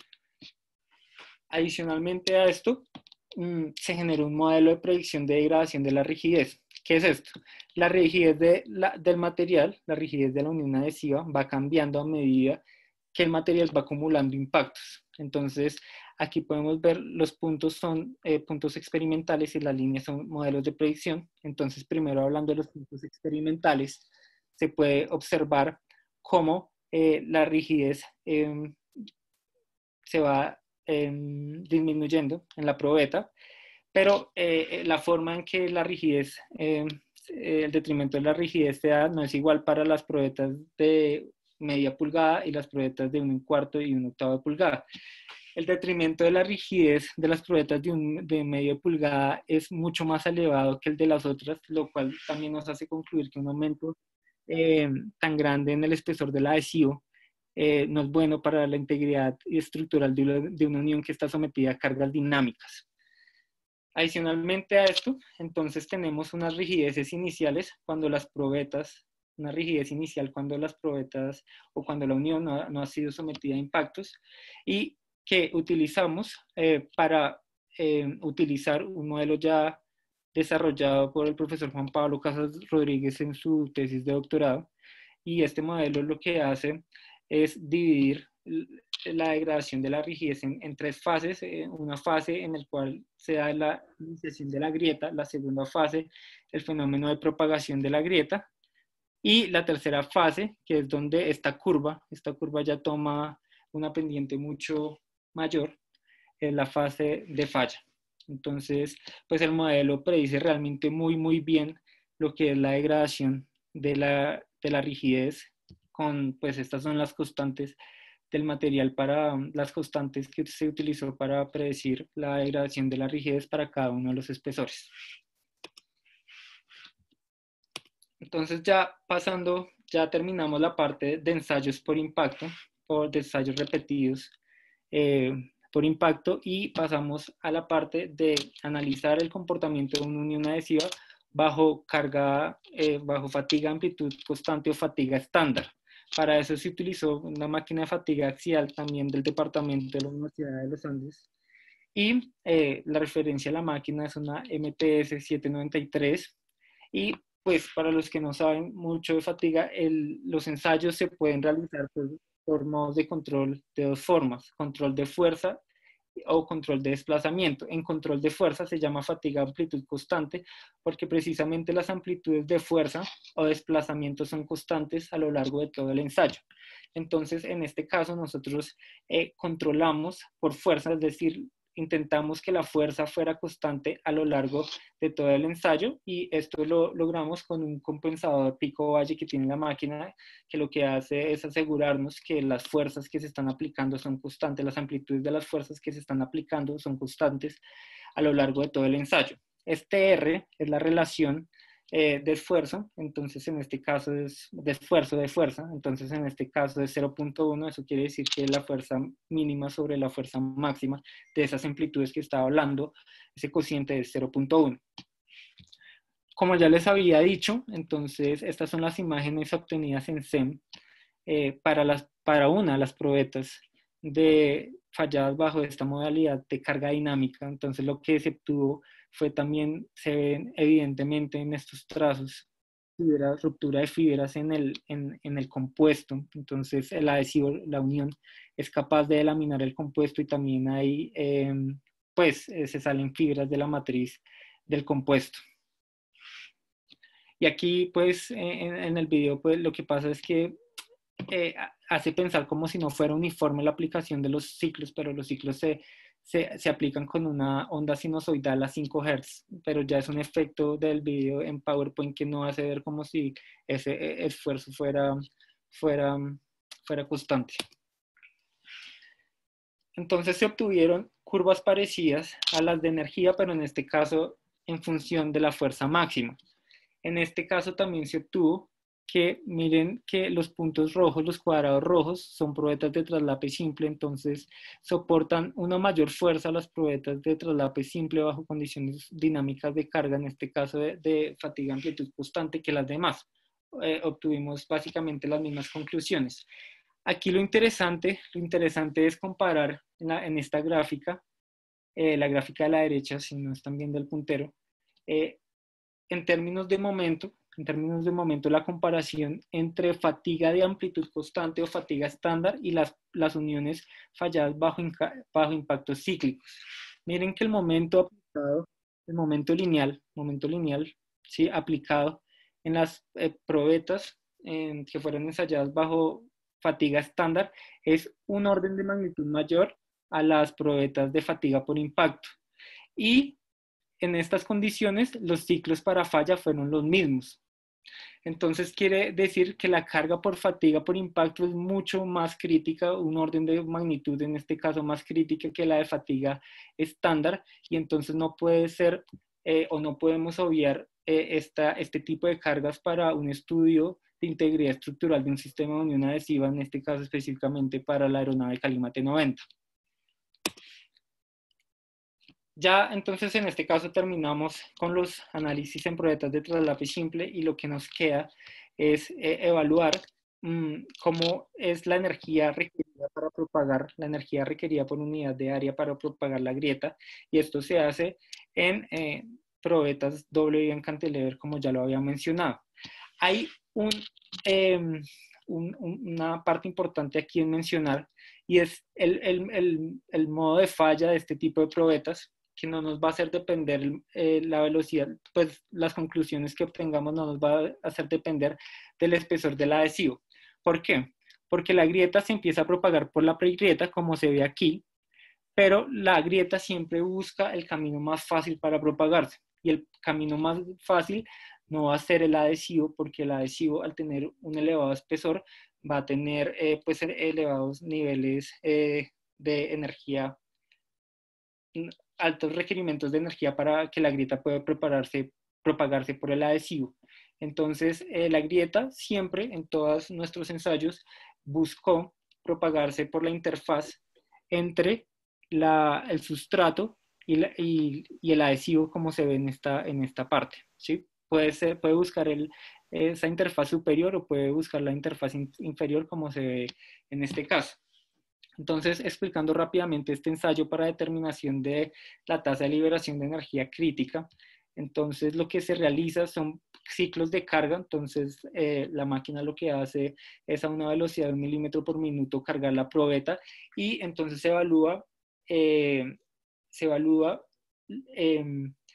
Adicionalmente a esto, mmm, se generó un modelo de predicción de degradación de la rigidez. ¿Qué es esto? La rigidez de la, del material, la rigidez de la unión adhesiva va cambiando a medida que el material va acumulando impactos. Entonces, aquí podemos ver los puntos son eh, puntos experimentales y las líneas son modelos de predicción. Entonces, primero hablando de los puntos experimentales, se puede observar cómo eh, la rigidez eh, se va eh, disminuyendo en la probeta, pero eh, la forma en que la rigidez, eh, el detrimento de la rigidez se da no es igual para las probetas de media pulgada y las probetas de un cuarto y un octavo de pulgada. El detrimento de la rigidez de las probetas de, un, de media pulgada es mucho más elevado que el de las otras, lo cual también nos hace concluir que un aumento eh, tan grande en el espesor del adhesivo eh, no es bueno para la integridad estructural de una, de una unión que está sometida a cargas dinámicas. Adicionalmente a esto, entonces tenemos unas rigideces iniciales cuando las probetas, una rigidez inicial cuando las probetas o cuando la unión no, no ha sido sometida a impactos, y que utilizamos eh, para eh, utilizar un modelo ya desarrollado por el profesor Juan Pablo Casas Rodríguez en su tesis de doctorado. Y este modelo lo que hace es dividir la degradación de la rigidez en, en tres fases. Eh, una fase en la cual se da la iniciación de la grieta, la segunda fase, el fenómeno de propagación de la grieta, y la tercera fase, que es donde esta curva, esta curva ya toma una pendiente mucho mayor, es la fase de falla. Entonces, pues el modelo predice realmente muy, muy bien lo que es la degradación de la, de la rigidez con, pues estas son las constantes del material para, las constantes que se utilizó para predecir la degradación de la rigidez para cada uno de los espesores. Entonces ya pasando, ya terminamos la parte de ensayos por impacto, por de ensayos repetidos eh, por impacto, y pasamos a la parte de analizar el comportamiento de una unión adhesiva bajo carga, eh, bajo fatiga, amplitud constante o fatiga estándar. Para eso se utilizó una máquina de fatiga axial también del departamento de la Universidad de los Andes. Y eh, la referencia a la máquina es una M T S setecientos noventa y tres. Y pues para los que no saben mucho de fatiga, el, los ensayos se pueden realizar por, por modos de control de dos formas: control de fuerza o control de desplazamiento. En control de fuerza se llama fatiga amplitud constante porque precisamente las amplitudes de fuerza o desplazamiento son constantes a lo largo de todo el ensayo. Entonces, en este caso, nosotros eh, controlamos por fuerza, es decir, intentamos que la fuerza fuera constante a lo largo de todo el ensayo, y esto lo logramos con un compensador pico-valle que tiene la máquina, que lo que hace es asegurarnos que las fuerzas que se están aplicando son constantes, las amplitudes de las fuerzas que se están aplicando son constantes a lo largo de todo el ensayo. Este R es la relación eh, de esfuerzo, entonces en este caso es de esfuerzo de fuerza, entonces en este caso es cero punto uno, eso quiere decir que es la fuerza mínima sobre la fuerza máxima de esas amplitudes que estaba hablando, ese cociente es cero punto uno. Como ya les había dicho, entonces estas son las imágenes obtenidas en S E M eh, para, las, para una de las probetas de falladas bajo esta modalidad de carga dinámica. Entonces lo que se obtuvo fue también, se ven evidentemente en estos trazos, fibra, ruptura de fibras en el, en, en el compuesto. Entonces el adhesivo, la unión, es capaz de laminar el compuesto, y también hay, eh, pues eh, se salen fibras de la matriz del compuesto. Y aquí pues en, en el video pues lo que pasa es que Eh, hace pensar como si no fuera uniforme la aplicación de los ciclos, pero los ciclos se, se, se aplican con una onda sinusoidal a cinco hertz, pero ya es un efecto del video en PowerPoint que no hace ver como si ese esfuerzo fuera, fuera, fuera constante. Entonces se obtuvieron curvas parecidas a las de energía, pero en este caso en función de la fuerza máxima. En este caso también se obtuvo que miren que los puntos rojos, los cuadrados rojos, son probetas de traslape simple, entonces soportan una mayor fuerza las probetas de traslape simple bajo condiciones dinámicas de carga, en este caso de, de fatiga amplitud constante, que las demás. Eh, obtuvimos básicamente las mismas conclusiones. Aquí lo interesante, lo interesante es comparar en, la, en esta gráfica, eh, la gráfica de la derecha, si no están viendo el puntero, eh, en términos de momento, en términos de momento, la comparación entre fatiga de amplitud constante o fatiga estándar y las, las uniones falladas bajo, bajo impactos cíclicos. Miren que el momento aplicado, el momento lineal, momento lineal, ¿sí? Aplicado en las eh, probetas eh, que fueron ensayadas bajo fatiga estándar es un orden de magnitud mayor a las probetas de fatiga por impacto. Y en estas condiciones, los ciclos para falla fueron los mismos. Entonces quiere decir que la carga por fatiga por impacto es mucho más crítica, un orden de magnitud en este caso más crítica que la de fatiga estándar, y entonces no puede ser eh, o no podemos obviar eh, esta, este tipo de cargas para un estudio de integridad estructural de un sistema de unión adhesiva, en este caso específicamente para la aeronave Calima T noventa. Ya entonces en este caso terminamos con los análisis en probetas de traslape simple, y lo que nos queda es eh, evaluar mmm, cómo es la energía requerida para propagar, la energía requerida por unidad de área para propagar la grieta, y esto se hace en eh, probetas doble vía en cantilever, como ya lo había mencionado. Hay un, eh, un, una parte importante aquí en mencionar, y es el, el, el, el modo de falla de este tipo de probetas, que no nos va a hacer depender eh, la velocidad, pues las conclusiones que obtengamos no nos va a hacer depender del espesor del adhesivo. ¿Por qué? Porque la grieta se empieza a propagar por la pregrieta, como se ve aquí, pero la grieta siempre busca el camino más fácil para propagarse, y el camino más fácil no va a ser el adhesivo, porque el adhesivo, al tener un elevado espesor, va a tener eh, pues elevados niveles eh, de energía, altos requerimientos de energía para que la grieta pueda prepararse, propagarse por el adhesivo. Entonces, eh, la grieta siempre, en todos nuestros ensayos, buscó propagarse por la interfaz entre la, el sustrato y, la, y, y, el adhesivo, como se ve en esta, en esta parte, ¿sí? Puede, ser, puede buscar el, esa interfaz superior o puede buscar la interfaz in, inferior, como se ve en este caso. Entonces, explicando rápidamente este ensayo para determinación de la tasa de liberación de energía crítica, entonces lo que se realiza son ciclos de carga. Entonces eh, la máquina lo que hace es a una velocidad de un milímetro por minuto cargar la probeta, y entonces se evalúa, eh, se evalúa eh,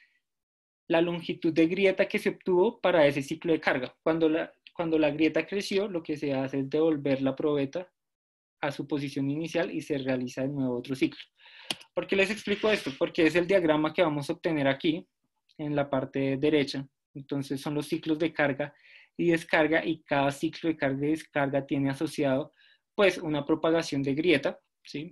la longitud de grieta que se obtuvo para ese ciclo de carga. Cuando la, cuando la grieta creció, lo que se hace es devolver la probeta a su posición inicial y se realiza de nuevo otro ciclo. ¿Por qué les explico esto? Porque es el diagrama que vamos a obtener aquí en la parte derecha. Entonces son los ciclos de carga y descarga, y cada ciclo de carga y descarga tiene asociado pues una propagación de grieta, ¿sí?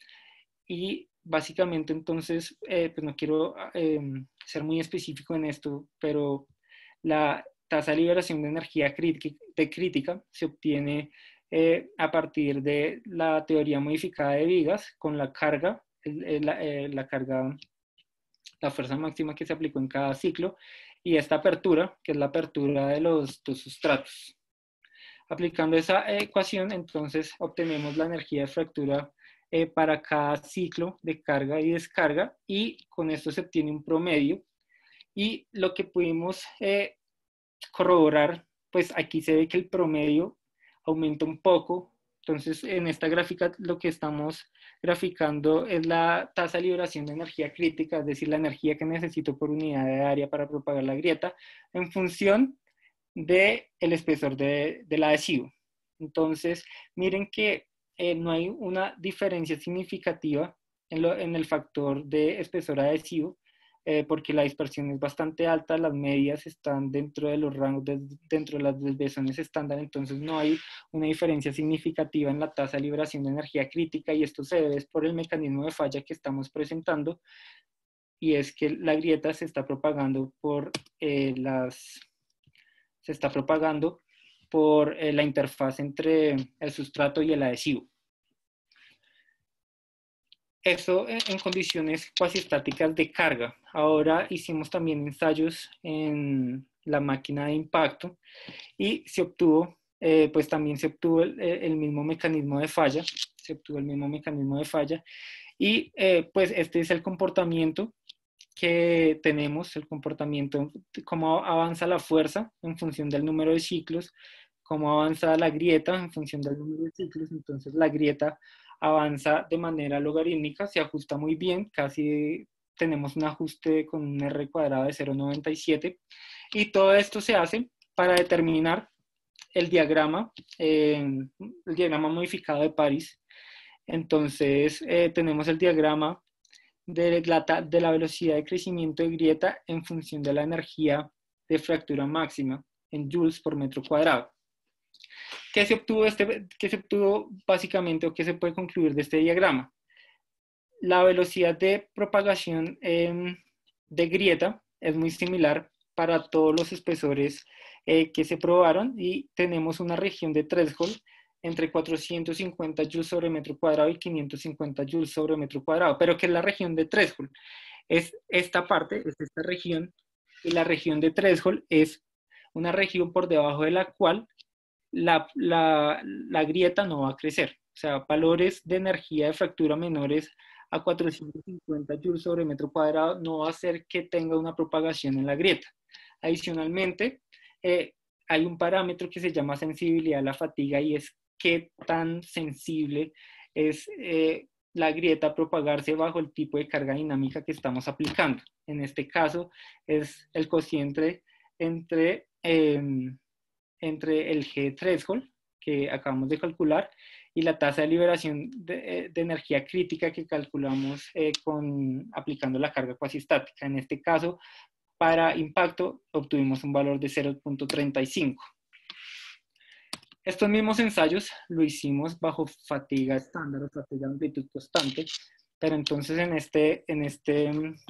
Y básicamente entonces, eh, pues no quiero eh, ser muy específico en esto, pero la tasa de liberación de energía crítica, de crítica se obtiene eh, a partir de la teoría modificada de Vigas con la carga, el, la, eh, la carga, la fuerza máxima que se aplicó en cada ciclo, y esta apertura, que es la apertura de los dos sustratos. Aplicando esa ecuación, entonces obtenemos la energía de fractura eh, para cada ciclo de carga y descarga, y con esto se obtiene un promedio. Y lo que pudimos eh, corroborar, pues aquí se ve que el promedio aumenta un poco. Entonces, en esta gráfica lo que estamos graficando es la tasa de liberación de energía crítica, es decir, la energía que necesito por unidad de área para propagar la grieta, en función del espesor de, del adhesivo. Entonces, miren que eh, no hay una diferencia significativa en, lo, en el factor de espesor adhesivo, eh, porque la dispersión es bastante alta, las medias están dentro de los rangos, de, dentro de las desviaciones estándar. Entonces no hay una diferencia significativa en la tasa de liberación de energía crítica, y esto se debe por el mecanismo de falla que estamos presentando, y es que la grieta se está propagando por eh, las se está propagando por eh, la interfaz entre el sustrato y el adhesivo. Eso en condiciones cuasi estáticas de carga. Ahora hicimos también ensayos en la máquina de impacto y se obtuvo, eh, pues también se obtuvo el, el, mismo mecanismo de falla, se obtuvo el mismo mecanismo de falla, y eh, pues este es el comportamiento que tenemos, el comportamiento, cómo avanza la fuerza en función del número de ciclos, cómo avanza la grieta en función del número de ciclos. Entonces la grieta avanza de manera logarítmica, se ajusta muy bien, casi tenemos un ajuste con un R cuadrado de cero punto noventa y siete, y todo esto se hace para determinar el diagrama, eh, el diagrama modificado de París. Entonces eh, tenemos el diagrama de la, de la velocidad de crecimiento de grieta en función de la energía de fractura máxima en joules por metro cuadrado. ¿Qué se obtuvo, este, qué se obtuvo básicamente, o qué se puede concluir de este diagrama? La velocidad de propagación eh, de grieta es muy similar para todos los espesores eh, que se probaron, y tenemos una región de threshold entre cuatrocientos cincuenta joules sobre metro cuadrado y quinientos cincuenta joules sobre metro cuadrado. Pero ¿qué es la región de threshold? Es esta parte, es esta región, y la región de threshold es una región por debajo de la cual la, la, la grieta no va a crecer. O sea, valores de energía de fractura menores a cuatrocientos cincuenta joules sobre metro cuadrado no va a hacer que tenga una propagación en la grieta. Adicionalmente, eh, hay un parámetro que se llama sensibilidad a la fatiga, y es qué tan sensible es eh, la grieta propagarse bajo el tipo de carga dinámica que estamos aplicando. En este caso es el cociente entre, eh, entre el G threshold, que acabamos de calcular, y la tasa de liberación de, de energía crítica que calculamos eh, con, aplicando la carga cuasi estática. En este caso, para impacto, obtuvimos un valor de cero punto treinta y cinco. Estos mismos ensayos lo hicimos bajo fatiga estándar o fatiga de amplitud constante, pero entonces en este, en este,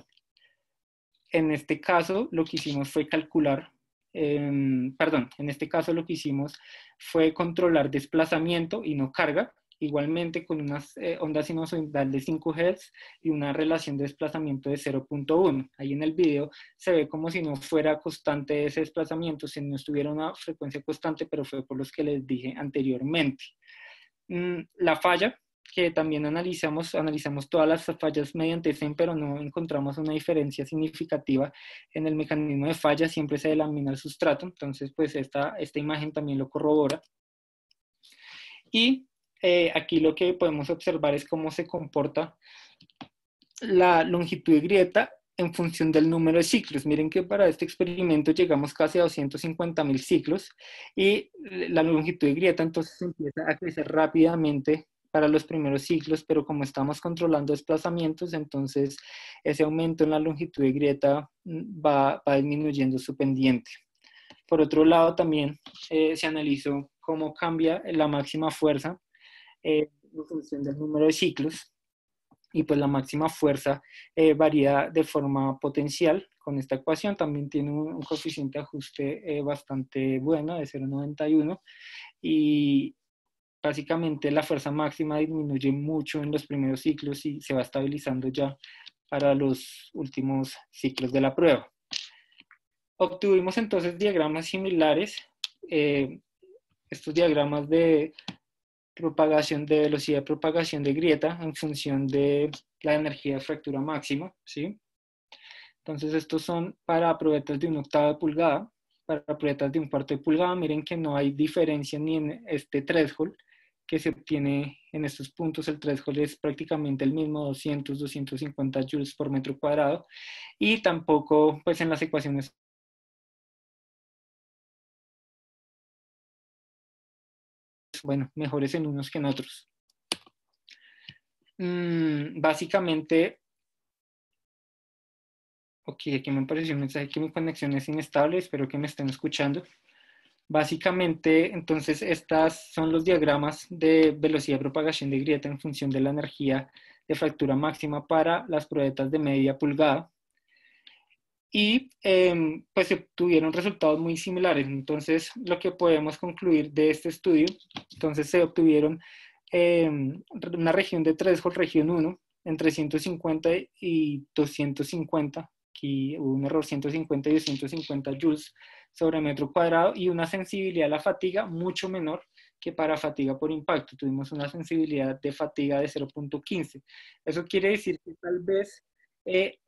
en este caso lo que hicimos fue calcular, eh, perdón, en este caso lo que hicimos fue controlar desplazamiento y no carga, igualmente con unas eh, ondas sinusoidal de cinco hertz y una relación de desplazamiento de cero punto uno. Ahí en el video se ve como si no fuera constante ese desplazamiento, si no estuviera una frecuencia constante, pero fue por los que les dije anteriormente. Mm, la falla, que también analizamos, analizamos todas las fallas mediante S E M, pero no encontramos una diferencia significativa en el mecanismo de falla, siempre se delamina el sustrato, entonces pues esta, esta imagen también lo corrobora. Y eh, aquí lo que podemos observar es cómo se comporta la longitud de grieta en función del número de ciclos. Miren que para este experimento llegamos casi a doscientos cincuenta mil ciclos y la longitud de grieta entonces empieza a crecer rápidamente para los primeros ciclos, pero como estamos controlando desplazamientos, entonces ese aumento en la longitud de grieta va, va disminuyendo su pendiente. Por otro lado, también eh, se analizó cómo cambia la máxima fuerza eh, en función del número de ciclos, y pues la máxima fuerza eh, varía de forma potencial con esta ecuación. También tiene un, un coeficiente de ajuste eh, bastante bueno de cero punto noventa y uno, y básicamente la fuerza máxima disminuye mucho en los primeros ciclos y se va estabilizando ya para los últimos ciclos de la prueba. Obtuvimos entonces diagramas similares, eh, estos diagramas de propagación de velocidad de propagación de grieta en función de la energía de fractura máxima, ¿sí? Entonces estos son para probetas de un octavo de pulgada, para probetas de un cuarto de pulgada. Miren que no hay diferencia ni en este threshold que se obtiene en estos puntos. El threshold es prácticamente el mismo, doscientos, doscientos cincuenta joules por metro cuadrado, y tampoco pues en las ecuaciones bueno, mejores en unos que en otros. Mm, básicamente, ok, aquí me apareció un mensaje que mi conexión es inestable, espero que me estén escuchando. Básicamente, entonces, estas son los diagramas de velocidad de propagación de grieta en función de la energía de fractura máxima para las probetas de media pulgada. Y eh, pues se obtuvieron resultados muy similares. Entonces, lo que podemos concluir de este estudio, entonces se obtuvieron eh, una región de threshold, región uno, entre ciento cincuenta y doscientos cincuenta, aquí hubo un error, ciento cincuenta y doscientos cincuenta joules sobre metro cuadrado, y una sensibilidad a la fatiga mucho menor que para fatiga por impacto. Tuvimos una sensibilidad de fatiga de cero punto quince. Eso quiere decir que tal vez eh,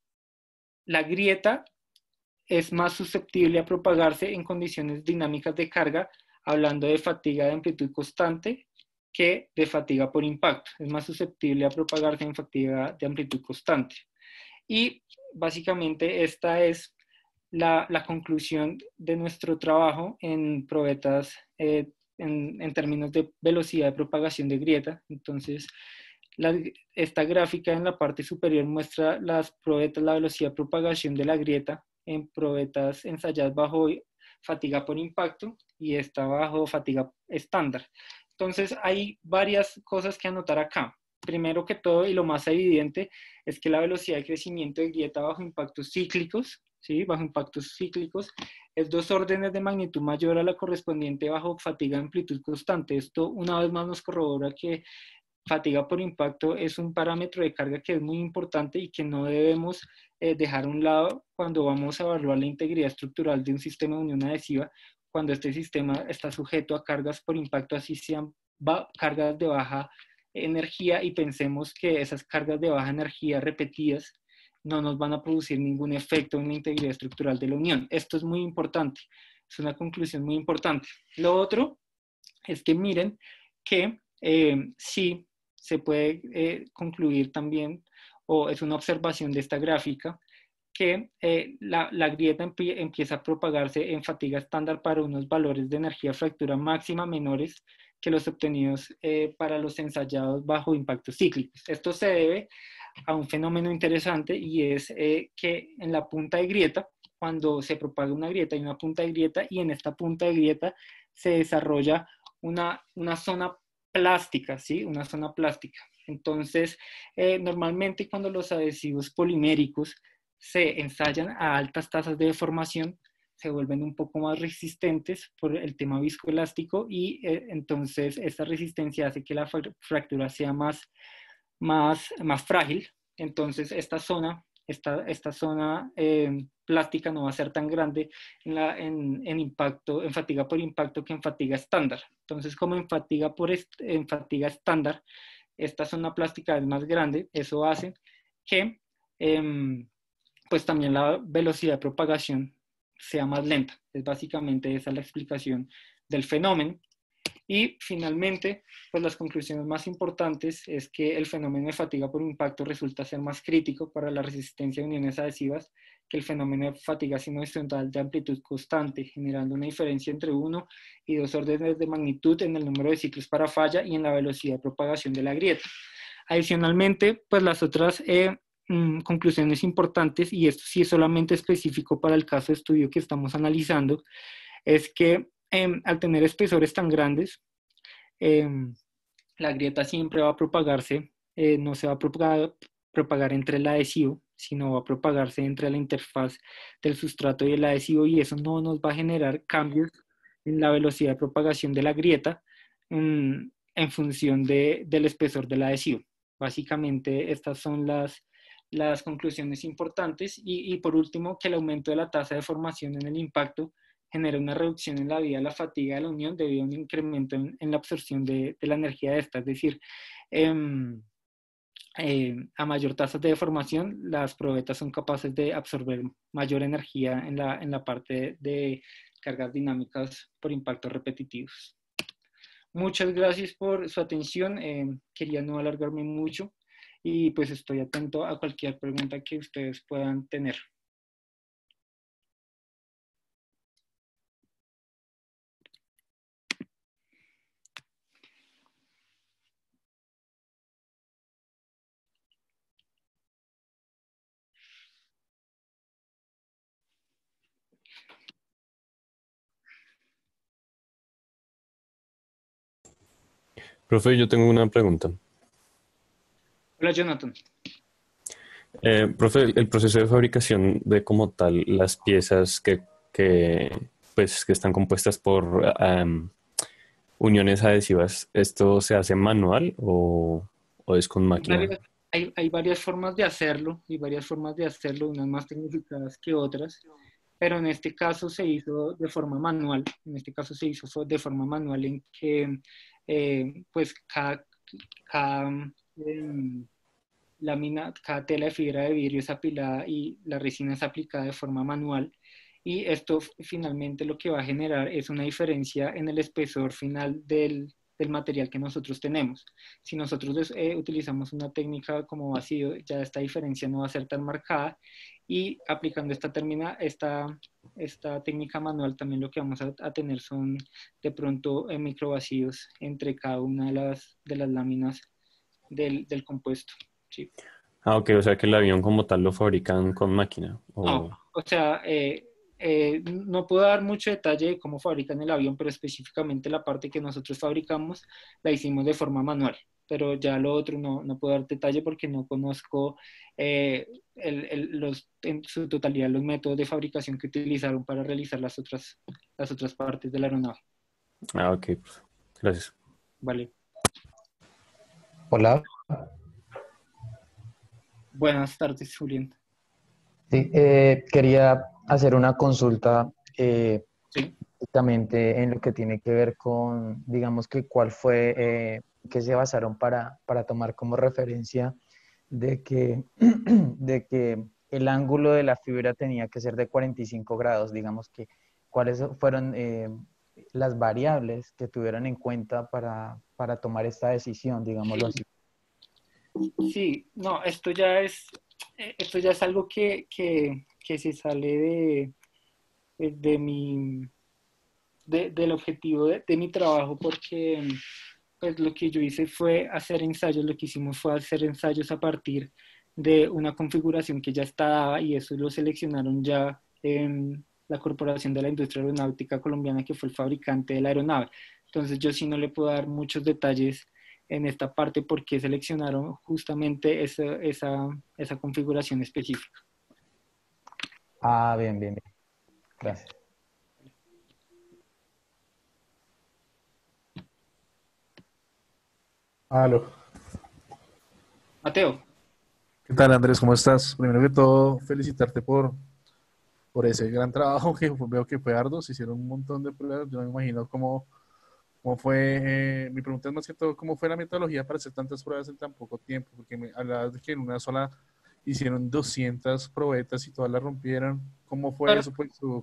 la grieta es más susceptible a propagarse en condiciones dinámicas de carga, hablando de fatiga de amplitud constante, que de fatiga por impacto. Es más susceptible a propagarse en fatiga de amplitud constante. Y básicamente esta es la, la conclusión de nuestro trabajo en probetas eh, en, en términos de velocidad de propagación de grieta. Entonces, la, esta gráfica en la parte superior muestra las probetas, la velocidad de propagación de la grieta en probetas ensayadas bajo fatiga por impacto, y esta bajo fatiga estándar. Entonces hay varias cosas que anotar acá. Primero que todo, y lo más evidente, es que la velocidad de crecimiento de grieta bajo impactos cíclicos, ¿sí? bajo impactos cíclicos, es dos órdenes de magnitud mayor a la correspondiente bajo fatiga de amplitud constante. Esto una vez más nos corrobora que fatiga por impacto es un parámetro de carga que es muy importante y que no debemos eh, dejar a un lado cuando vamos a evaluar la integridad estructural de un sistema de unión adhesiva, cuando este sistema está sujeto a cargas por impacto, así sean cargas de baja energía, y pensemos que esas cargas de baja energía repetidas no nos van a producir ningún efecto en la integridad estructural de la unión. Esto es muy importante, es una conclusión muy importante. Lo otro es que miren que eh, si se puede eh, concluir también, o es una observación de esta gráfica, que eh, la, la grieta empie empieza a propagarse en fatiga estándar para unos valores de energía fractura máxima menores que los obtenidos eh, para los ensayados bajo impactos cíclicos. Esto se debe a un fenómeno interesante, y es eh, que en la punta de grieta, cuando se propaga una grieta, hay una punta de grieta, y en esta punta de grieta se desarrolla una, una zona plástica, ¿sí? Una zona plástica. Entonces, eh, normalmente cuando los adhesivos poliméricos se ensayan a altas tasas de deformación, se vuelven un poco más resistentes por el tema viscoelástico, y eh, entonces esta resistencia hace que la fractura sea más, más, más frágil. Entonces esta zona, esta, esta zona eh, plástica no va a ser tan grande en, la, en, en, impacto, en fatiga por impacto que en fatiga estándar. Entonces, como en fatiga, por est en fatiga estándar esta zona plástica es más grande, eso hace que eh, pues también la velocidad de propagación sea más lenta. Es básicamente esa la explicación del fenómeno. Y finalmente, pues las conclusiones más importantes es que el fenómeno de fatiga por impacto resulta ser más crítico para la resistencia de uniones adhesivas que el fenómeno de fatiga sinusoidal de amplitud constante, generando una diferencia entre uno y dos órdenes de magnitud en el número de ciclos para falla y en la velocidad de propagación de la grieta. Adicionalmente, pues las otras eh, mmm, conclusiones importantes, y esto sí es solamente específico para el caso de estudio que estamos analizando, es que eh, al tener espesores tan grandes, eh, la grieta siempre va a propagarse, eh, no se va a propagar, propagar entre el adhesivo, sino va a propagarse entre la interfaz del sustrato y el adhesivo, y eso no nos va a generar cambios en la velocidad de propagación de la grieta mmm, en función de, del espesor del adhesivo. Básicamente estas son las, las conclusiones importantes, y, y por último, que el aumento de la tasa de formación en el impacto genera una reducción en la vida de la fatiga de la unión debido a un incremento en, en la absorción de, de la energía de esta. Es decir, eh, eh, a mayor tasa de deformación, las probetas son capaces de absorber mayor energía en la, en la parte de, de cargas dinámicas por impactos repetitivos. Muchas gracias por su atención. Eh, quería no alargarme mucho, y pues estoy atento a cualquier pregunta que ustedes puedan tener. Profe, yo tengo una pregunta. Hola, Jonathan. Eh, profe, el proceso de fabricación de como tal las piezas que, que, pues, que están compuestas por um, uniones adhesivas, ¿esto se hace manual o, o es con Hay máquina? varias, hay, hay varias formas de hacerlo, y varias formas de hacerlo, unas más tecnificadas que otras, pero en este caso se hizo de forma manual. En este caso se hizo de forma manual, en que eh, pues cada, cada eh, lámina, cada tela de fibra de vidrio es apilada y la resina es aplicada de forma manual, y esto finalmente lo que va a generar es una diferencia en el espesor final del, del material que nosotros tenemos. Si nosotros eh, utilizamos una técnica como vacío, ya esta diferencia no va a ser tan marcada, y aplicando esta, termina, esta, esta técnica manual también lo que vamos a, a tener son de pronto eh, microvacíos entre cada una de las, de las láminas del, del compuesto. Sí. Ah, ok, o sea que el avión como tal lo fabrican con máquina. No, O... o sea, eh, eh, no puedo dar mucho detalle de cómo fabrican el avión, pero específicamente la parte que nosotros fabricamos la hicimos de forma manual. Pero ya lo otro no, no puedo dar detalle porque no conozco eh, el, el, los, en su totalidad los métodos de fabricación que utilizaron para realizar las otras, las otras partes de la aeronave. Ah, ok, profe. Gracias. Vale. Hola, Buenas tardes, Julián. sí, eh, quería hacer una consulta eh, Sí. justamente en lo que tiene que ver con, digamos que cuál fue, eh, qué se basaron para, para tomar como referencia de que, de que el ángulo de la fibra tenía que ser de cuarenta y cinco grados, digamos que cuáles fueron eh, las variables que tuvieron en cuenta para, para tomar esta decisión, digámoslo así. Sí, no, esto ya es, eh, esto ya es algo que, que, que se sale de, de, de mi, de- del objetivo de, de mi trabajo, porque pues lo que yo hice fue hacer ensayos, lo que hicimos fue hacer ensayos a partir de una configuración que ya estaba y eso lo seleccionaron ya en la Corporación de la Industria Aeronáutica Colombiana, que fue el fabricante de la aeronave. Entonces yo sí no le puedo dar muchos detalles en esta parte porque seleccionaron justamente esa, esa, esa configuración específica. Ah, bien, bien, bien. Gracias. Aló. Mateo, ¿Qué tal, Andrés? ¿Cómo estás? Primero que todo, felicitarte por, por ese gran trabajo que fue- veo que fue arduo. Se hicieron un montón de pruebas. Yo no me imagino cómo, cómo fue. Eh, mi pregunta es más que todo, ¿cómo fue la metodología para hacer tantas pruebas en tan poco tiempo? Porque me hablabas de que en una sola hicieron doscientas probetas y todas las rompieron. ¿Cómo fue claro. eso? Pues, tú,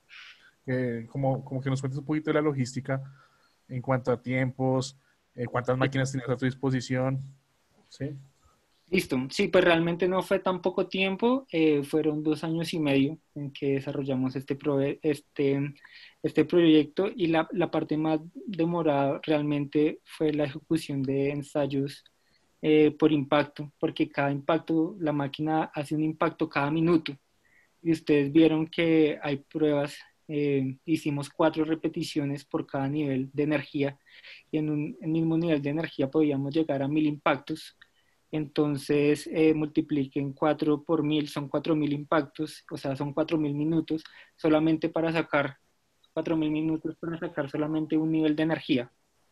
eh, como, como que nos cuentes un poquito de la logística en cuanto a tiempos, eh, cuántas máquinas tenías a tu disposición. ¿Sí? Listo, sí, pues realmente no fue tan poco tiempo, eh, fueron dos años y medio en que desarrollamos este, prove- este, este proyecto y la, la parte más demorada realmente fue la ejecución de ensayos eh, por impacto, porque cada impacto, la máquina hace un impacto cada minuto y ustedes vieron que hay pruebas, eh, hicimos cuatro repeticiones por cada nivel de energía y en un el mismo nivel de energía podíamos llegar a mil impactos. Entonces, eh, multipliquen cuatro por mil, son cuatro mil impactos, o sea, son cuatro mil minutos solamente para sacar, cuatro mil minutos para sacar solamente un nivel de energía,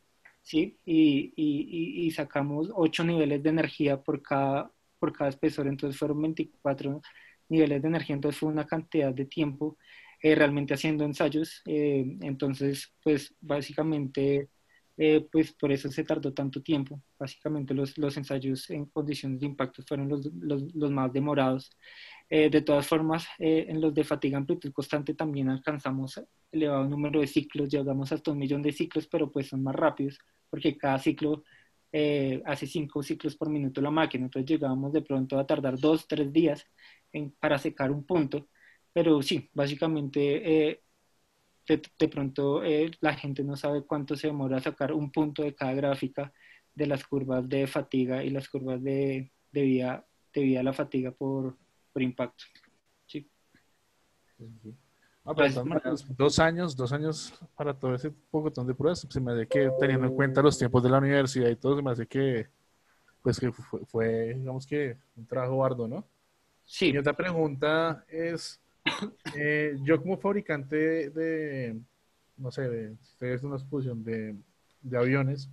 ¿sí? Y, y, y, y sacamos ocho niveles de energía por cada, por cada espesor, entonces fueron veinticuatro niveles de energía, entonces fue una cantidad de tiempo eh, realmente haciendo ensayos, eh, entonces, pues básicamente eh, pues por eso se tardó tanto tiempo. Básicamente los, los ensayos en condiciones de impacto fueron los, los, los más demorados. Eh, de todas formas, eh, en los de fatiga amplitud constante también alcanzamos elevado número de ciclos, llegamos hasta un millón de ciclos, pero pues son más rápidos, porque cada ciclo eh, hace cinco ciclos por minuto la máquina, entonces llegábamos de pronto a tardar dos, tres días en, para secar un punto, pero sí, básicamente eh, de, de pronto eh, la gente no sabe cuánto se demora sacar un punto de cada gráfica de las curvas de fatiga y las curvas de, de, vida, de vida a la fatiga por, por impacto. Sí. Ah, pero de Gracias todas por la... maneras, dos años, dos años para todo ese pocotón de pruebas, se me hace que teniendo en cuenta los tiempos de la universidad y todo, se me hace que, pues que fue, fue, digamos que un trabajo arduo, ¿no? Mi Sí, otra pregunta es, eh, yo como fabricante de, no sé, de, estoy haciendo una exposición de, de aviones,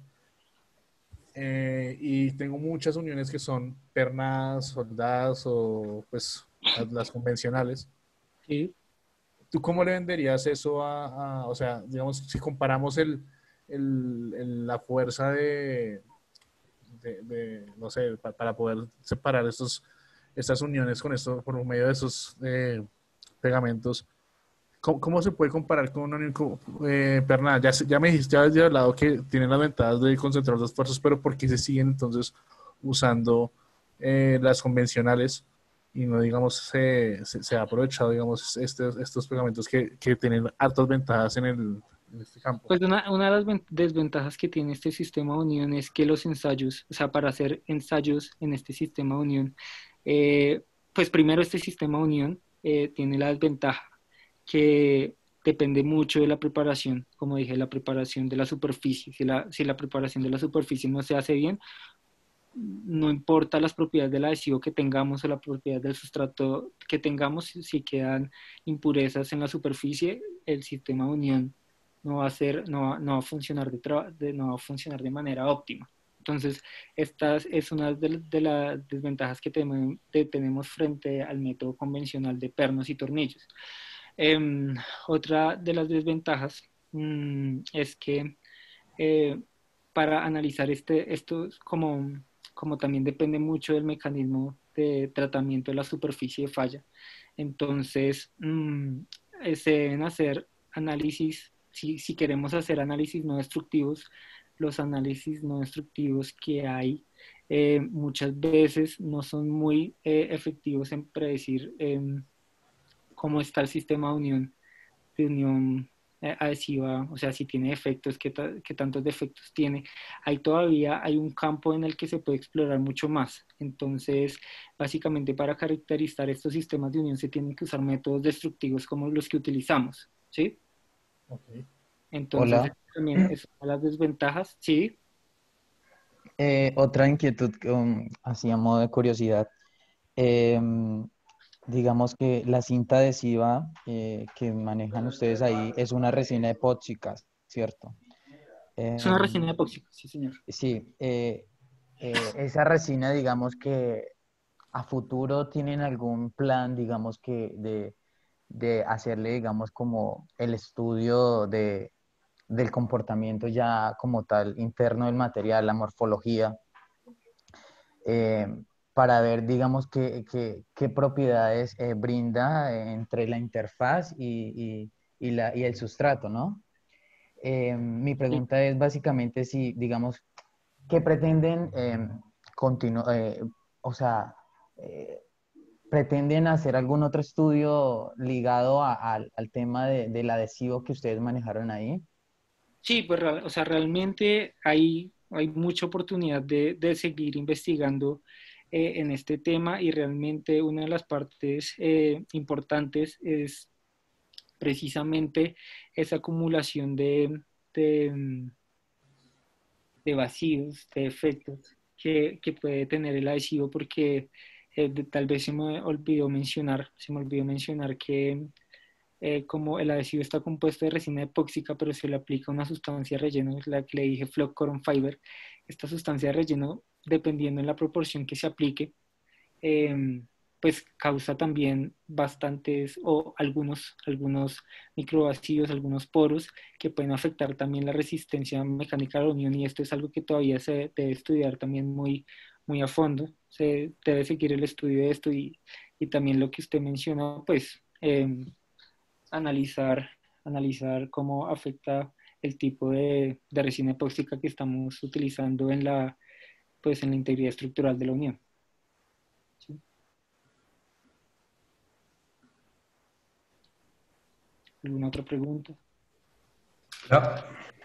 eh, y tengo muchas uniones que son pernadas, soldadas o pues las, las convencionales. sí. ¿Tú cómo le venderías eso a, a- o sea, digamos, si comparamos el, el- el- la fuerza de, de- de, no sé, pa- para poder separar estos, estas uniones con esto, por medio de esos eh, pegamentos, ¿cómo, cómo se puede comparar con una unión co- eh, pernada? Ya, se- ya me dijiste, ya habías hablado que tienen las ventajas de concentrar los esfuerzos, pero ¿por qué se siguen entonces usando eh, las convencionales? Y no, digamos, se, se, se ha aprovechado, digamos, estos, estos pegamentos que, que tienen altas ventajas en, el, en este campo. Pues una, una de las ven- desventajas que tiene este sistema de unión es que los ensayos, o sea, para hacer ensayos en este sistema de unión, eh, pues primero este sistema de unión eh, tiene la desventaja que depende mucho de la preparación, como dije, la preparación de la superficie. Si la, si la preparación de la superficie no se hace bien, no importa las propiedades del adhesivo que tengamos o la propiedad del sustrato que tengamos, si si quedan impurezas en la superficie, el sistema de unión no va a ser, no va, no va a funcionar de, tra- de- no va a funcionar de manera óptima. Entonces, esta es una de, de las desventajas que tenemos, que tenemos frente al método convencional de pernos y tornillos. Em, otra de las desventajas mm, es que eh, para analizar este, esto como, como también depende mucho del mecanismo de tratamiento de la superficie de falla. Entonces, mm, eh, se deben hacer análisis, si, si queremos hacer análisis no destructivos los análisis no destructivos que hay eh, muchas veces no son muy eh, efectivos en predecir eh, cómo está el sistema de unión, de unión eh, adhesiva, o sea, si tiene defectos, qué, ta- qué tantos defectos tiene. Ahí todavía hay un campo en el que se puede explorar mucho más. Entonces, básicamente para caracterizar estos sistemas de unión se tienen que usar métodos destructivos como los que utilizamos, ¿sí? Ok. Entonces, Hola. también es una de las desventajas, ¿sí? Eh, otra inquietud, um, así a modo de curiosidad. Em, digamos que la cinta adhesiva eh, que manejan ustedes ahí es una resina epóxica, ¿cierto? Es una resina Em, epóxica, sí, señor. sí, eh, eh, esa resina, digamos que a futuro tienen algún plan, digamos que de, de hacerle, digamos, como el estudio de, del comportamiento ya como tal interno del material, la morfología, eh, para ver, digamos, qué, qué, qué propiedades eh, brinda eh, entre la interfaz y, y, y la, y el sustrato, ¿no? Eh, mi Sí. pregunta es básicamente si, digamos, ¿qué pretenden eh, continu- eh, o sea, eh, pretenden hacer algún otro estudio ligado a- al al tema de- del adhesivo que ustedes manejaron ahí? Sí, pues, real- o sea, realmente hay, hay mucha oportunidad de, de seguir investigando eh, en este tema y realmente una de las partes eh, importantes es precisamente esa acumulación de, de, mm, de vacíos, de efectos que, que puede tener el adhesivo porque eh, de- tal vez se me olvidó mencionar, se me olvidó mencionar que eh, como el adhesivo está compuesto de resina epóxica, pero se le aplica una sustancia de relleno, es la que le dije Flock Coron Fiber. Esta sustancia de relleno, dependiendo en la proporción que se aplique, eh, pues causa también bastantes o algunos, algunos microvacíos, algunos poros que pueden afectar también la resistencia mecánica de la unión y esto es algo que todavía se debe estudiar también muy, muy a fondo. Se debe seguir el estudio de esto y, y también lo que usted menciona, pues eh, analizar, analizar cómo afecta el tipo de, de resina epóxica que estamos utilizando en la, pues, en la integridad estructural de la unión. ¿Sí? ¿Alguna otra pregunta? Hola,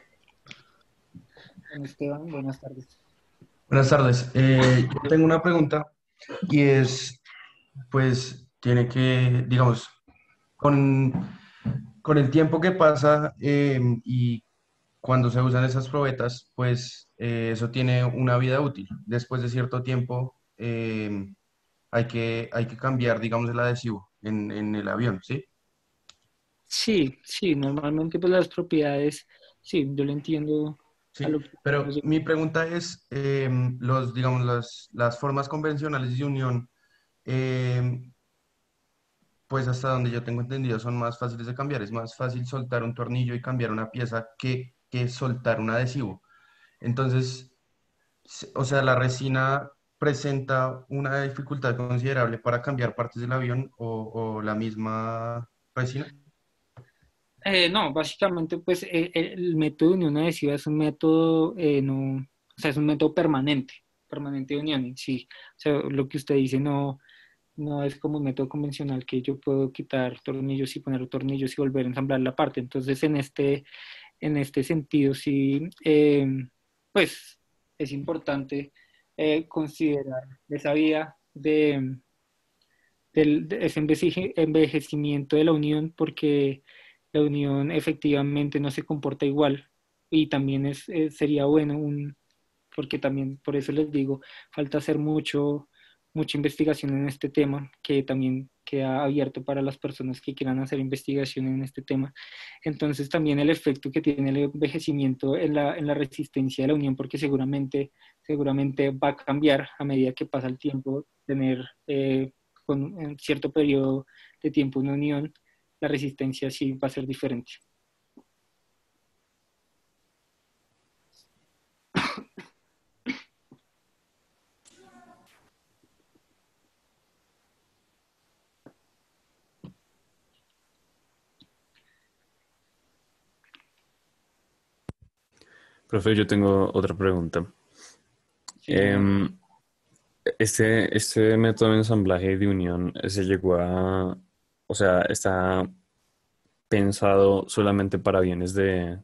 Don Esteban, buenas tardes. buenas tardes. Eh, yo tengo una pregunta y es, pues, tiene que, digamos, con, con el tiempo que pasa eh, y cuando se usan esas probetas, pues eh, eso tiene una vida útil. Después de cierto tiempo eh, hay que, hay que cambiar, digamos, el adhesivo en, en el avión, ¿sí? Sí, sí, normalmente pues las propiedades, sí, yo lo entiendo a Sí, lo que pero mi pregunta es, eh, los, digamos, las, las formas convencionales de unión, eh, pues hasta donde yo tengo entendido son más fáciles de cambiar. Es más fácil soltar un tornillo y cambiar una pieza que, que soltar un adhesivo. Entonces, s- o sea, la resina presenta una dificultad considerable para cambiar partes del avión o, o la misma resina. Eh, no, básicamente, pues eh, el método de unión adhesiva es un método, eh, no, o sea, es un método permanente, permanente de unión, sí. O sea, lo que usted dice no, no es como un método convencional que yo puedo quitar tornillos y poner tornillos y volver a ensamblar la parte. Entonces, en este, en este sentido, sí, eh, pues es importante eh, considerar esa vía de, del, de ese enveje- envejecimiento de la unión porque la unión efectivamente no se comporta igual y también es, eh, sería bueno un, porque también por eso les digo, falta hacer mucho, mucha investigación en este tema, que también queda abierto para las personas que quieran hacer investigación en este tema. Entonces también el efecto que tiene el envejecimiento en la, en la resistencia de la unión, porque seguramente, seguramente va a cambiar a medida que pasa el tiempo, tener eh, con un cierto periodo de tiempo una unión, la resistencia sí va a ser diferente. Profe, yo tengo otra pregunta. Sí, no, Em, este, este método de ensamblaje de unión eh, se llegó a, o sea, está pensado solamente para aviones de,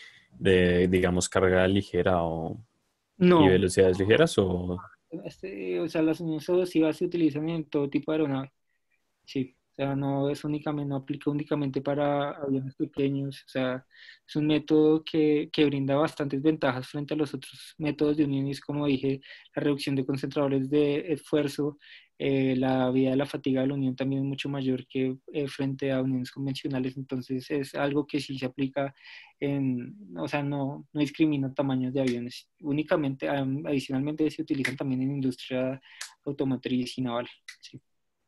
de, digamos, carga ligera o, y no, velocidades ligeras o, este, o sea, las uniones exhaustivas se utilizan en todo tipo de aeronave. Sí, o sea, no es únicamente, no aplica únicamente para aviones pequeños, o sea, es un método que, que brinda bastantes ventajas frente a los otros métodos de uniones, como dije, la reducción de concentradores de esfuerzo, eh, la vida de la fatiga de la unión también es mucho mayor que eh, frente a uniones convencionales, entonces es algo que sí se aplica en, o sea, no, no discrimina tamaños de aviones, únicamente, am- adicionalmente se utilizan también en industria automotriz y naval, sí.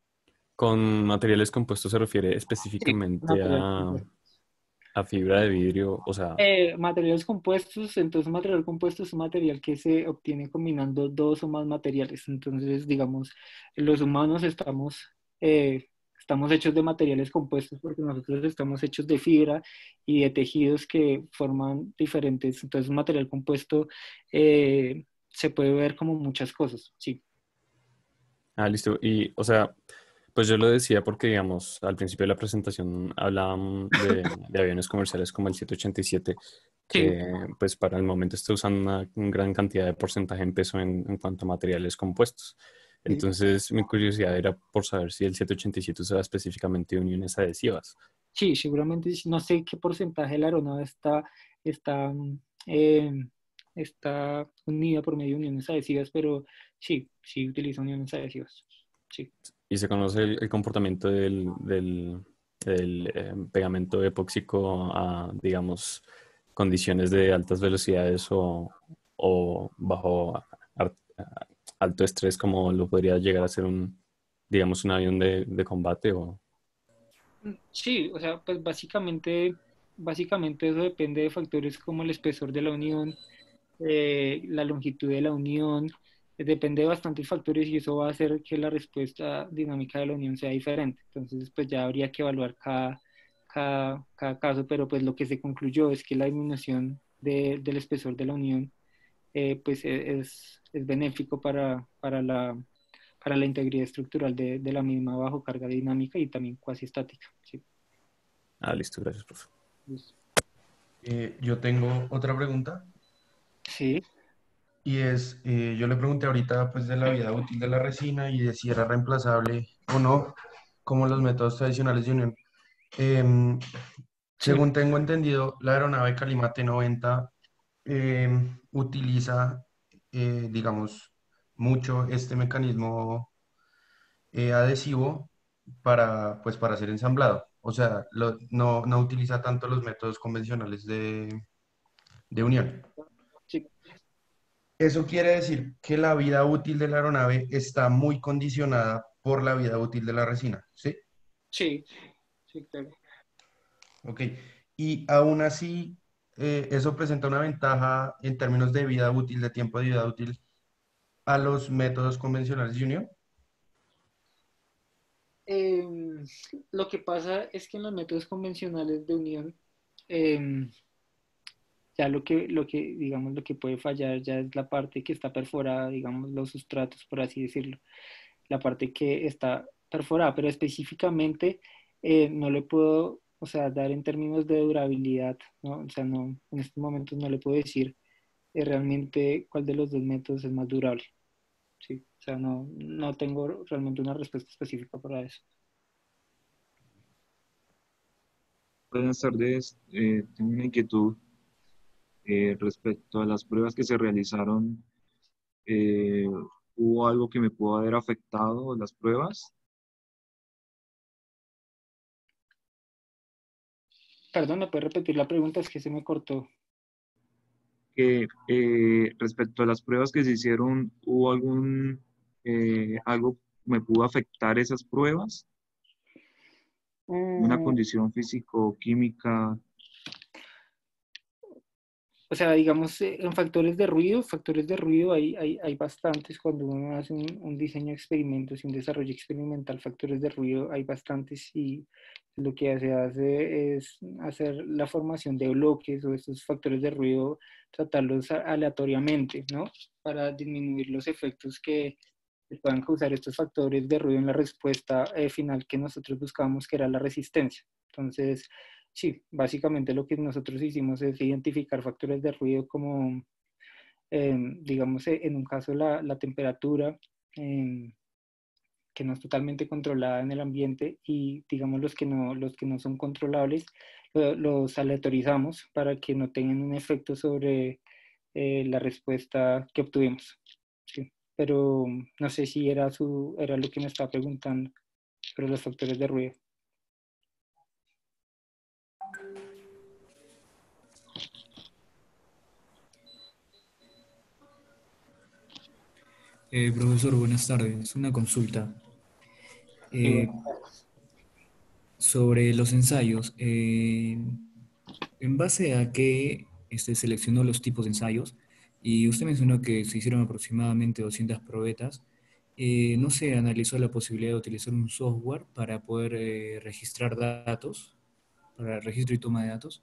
con materiales compuestos se refiere Sí, específicamente material a, compuesto. a fibra de vidrio, o sea, Eh, materiales compuestos, entonces material compuesto es un material que se obtiene combinando dos o más materiales. Entonces, digamos, los humanos estamos, eh, estamos hechos de materiales compuestos porque nosotros estamos hechos de fibra y de tejidos que forman diferentes. Entonces, un material compuesto eh, se puede ver como muchas cosas, sí. ah, listo. Y, o sea, pues yo lo decía porque, digamos, al principio de la presentación hablaban de, de aviones comerciales como el siete ochenta y siete, Sí, que pues para el momento está usando una, una gran cantidad de porcentaje en peso en, en cuanto a materiales compuestos. sí. Entonces, mi curiosidad era por saber si el siete ochenta y siete usaba específicamente uniones adhesivas. Sí, seguramente sí. No sé qué porcentaje de la aeronave está, está, mm, eh, está unida por medio de uniones adhesivas, pero sí, sí utiliza uniones adhesivas. Sí. Y se conoce el, el comportamiento del, del, del, eh, pegamento epóxico a, digamos, condiciones de altas velocidades o, o bajo ar- alto estrés, como lo podría llegar a ser un, digamos, un avión de, de combate o... Mm, sí, o sea, pues básicamente, básicamente eso depende de factores como el espesor de la unión, eh, la longitud de la unión, eh, depende de bastantes factores y eso va a hacer que la respuesta dinámica de la unión sea diferente. Entonces, pues ya habría que evaluar cada, cada, cada caso, pero pues lo que se concluyó es que la disminución de- del espesor de la unión eh, pues e- es, es benéfico para, para la, para la integridad estructural de, de la misma bajo carga dinámica y también cuasi estática. Sí. Ah, listo, gracias, profe. Eh, yo tengo otra pregunta Sí, y es, eh, yo le pregunté ahorita pues de la vida útil de la resina y de si era reemplazable o no, como los métodos tradicionales de unión. Em, sí. Según tengo entendido, la aeronave Calimate noventa em, utiliza, eh, digamos, mucho este mecanismo eh, adhesivo para, pues, para ser ensamblado. O sea, lo- no, no utiliza tanto los métodos convencionales de, de unión. Sí, Eso quiere decir que la vida útil de la aeronave está muy condicionada por la vida útil de la resina, ¿sí? sí, sí, claro. Ok. Y aún así, eh, eso presenta una ventaja en términos de vida útil, de tiempo de vida útil, a los métodos convencionales de unión. Em, lo que pasa es que en los métodos convencionales de unión, em, ya lo que, lo que, digamos, lo que puede fallar ya es la parte que está perforada, digamos, los sustratos, por así decirlo, la parte que está perforada, pero específicamente eh, no le puedo, o sea, dar en términos de durabilidad, ¿no? O sea, no, en estos momentos no le puedo decir eh, realmente cuál de los dos métodos es más durable, ¿sí? O sea, no, no tengo realmente una respuesta específica para eso. Buenas tardes, eh, tengo una inquietud eh, respecto a las pruebas que se realizaron. eh, ¿Hubo algo que me pudo haber afectado las pruebas? Perdón, ¿me puede repetir la pregunta? Es que se me cortó. Que eh, respecto a las pruebas que se hicieron, ¿hubo algún eh, algo que me pudo afectar esas pruebas? ¿Una Mm, condición físico-química? o sea, digamos, eh, en factores de ruido, factores de ruido hay, hay, hay bastantes cuando uno hace un, un diseño de experimentos y un desarrollo experimental, factores de ruido hay bastantes y lo que se hace es hacer la formación de bloques o estos factores de ruido, tratarlos aleatoriamente, ¿no? Para disminuir los efectos que puedan causar estos factores de ruido en la respuesta eh, final que nosotros buscamos, que era la resistencia. Entonces, sí, básicamente lo que nosotros hicimos es identificar factores de ruido como, eh, digamos, eh, en un caso la, la temperatura, eh, que no es totalmente controlada en el ambiente, y digamos los que no, los que no son controlables, lo, los aleatorizamos para que no tengan un efecto sobre eh, la respuesta que obtuvimos. Sí. Pero no sé si era, su, era lo que me estaba preguntando, pero los factores de ruido. Eh, profesor, buenas tardes. Una consulta. Y Eh, bueno, sobre los ensayos. Eh, ¿en base a qué este, seleccionó los tipos de ensayos? Y usted mencionó que se hicieron aproximadamente doscientas probetas. Eh, ¿no se analizó la posibilidad de utilizar un software para poder eh, registrar datos, para registro y toma de datos?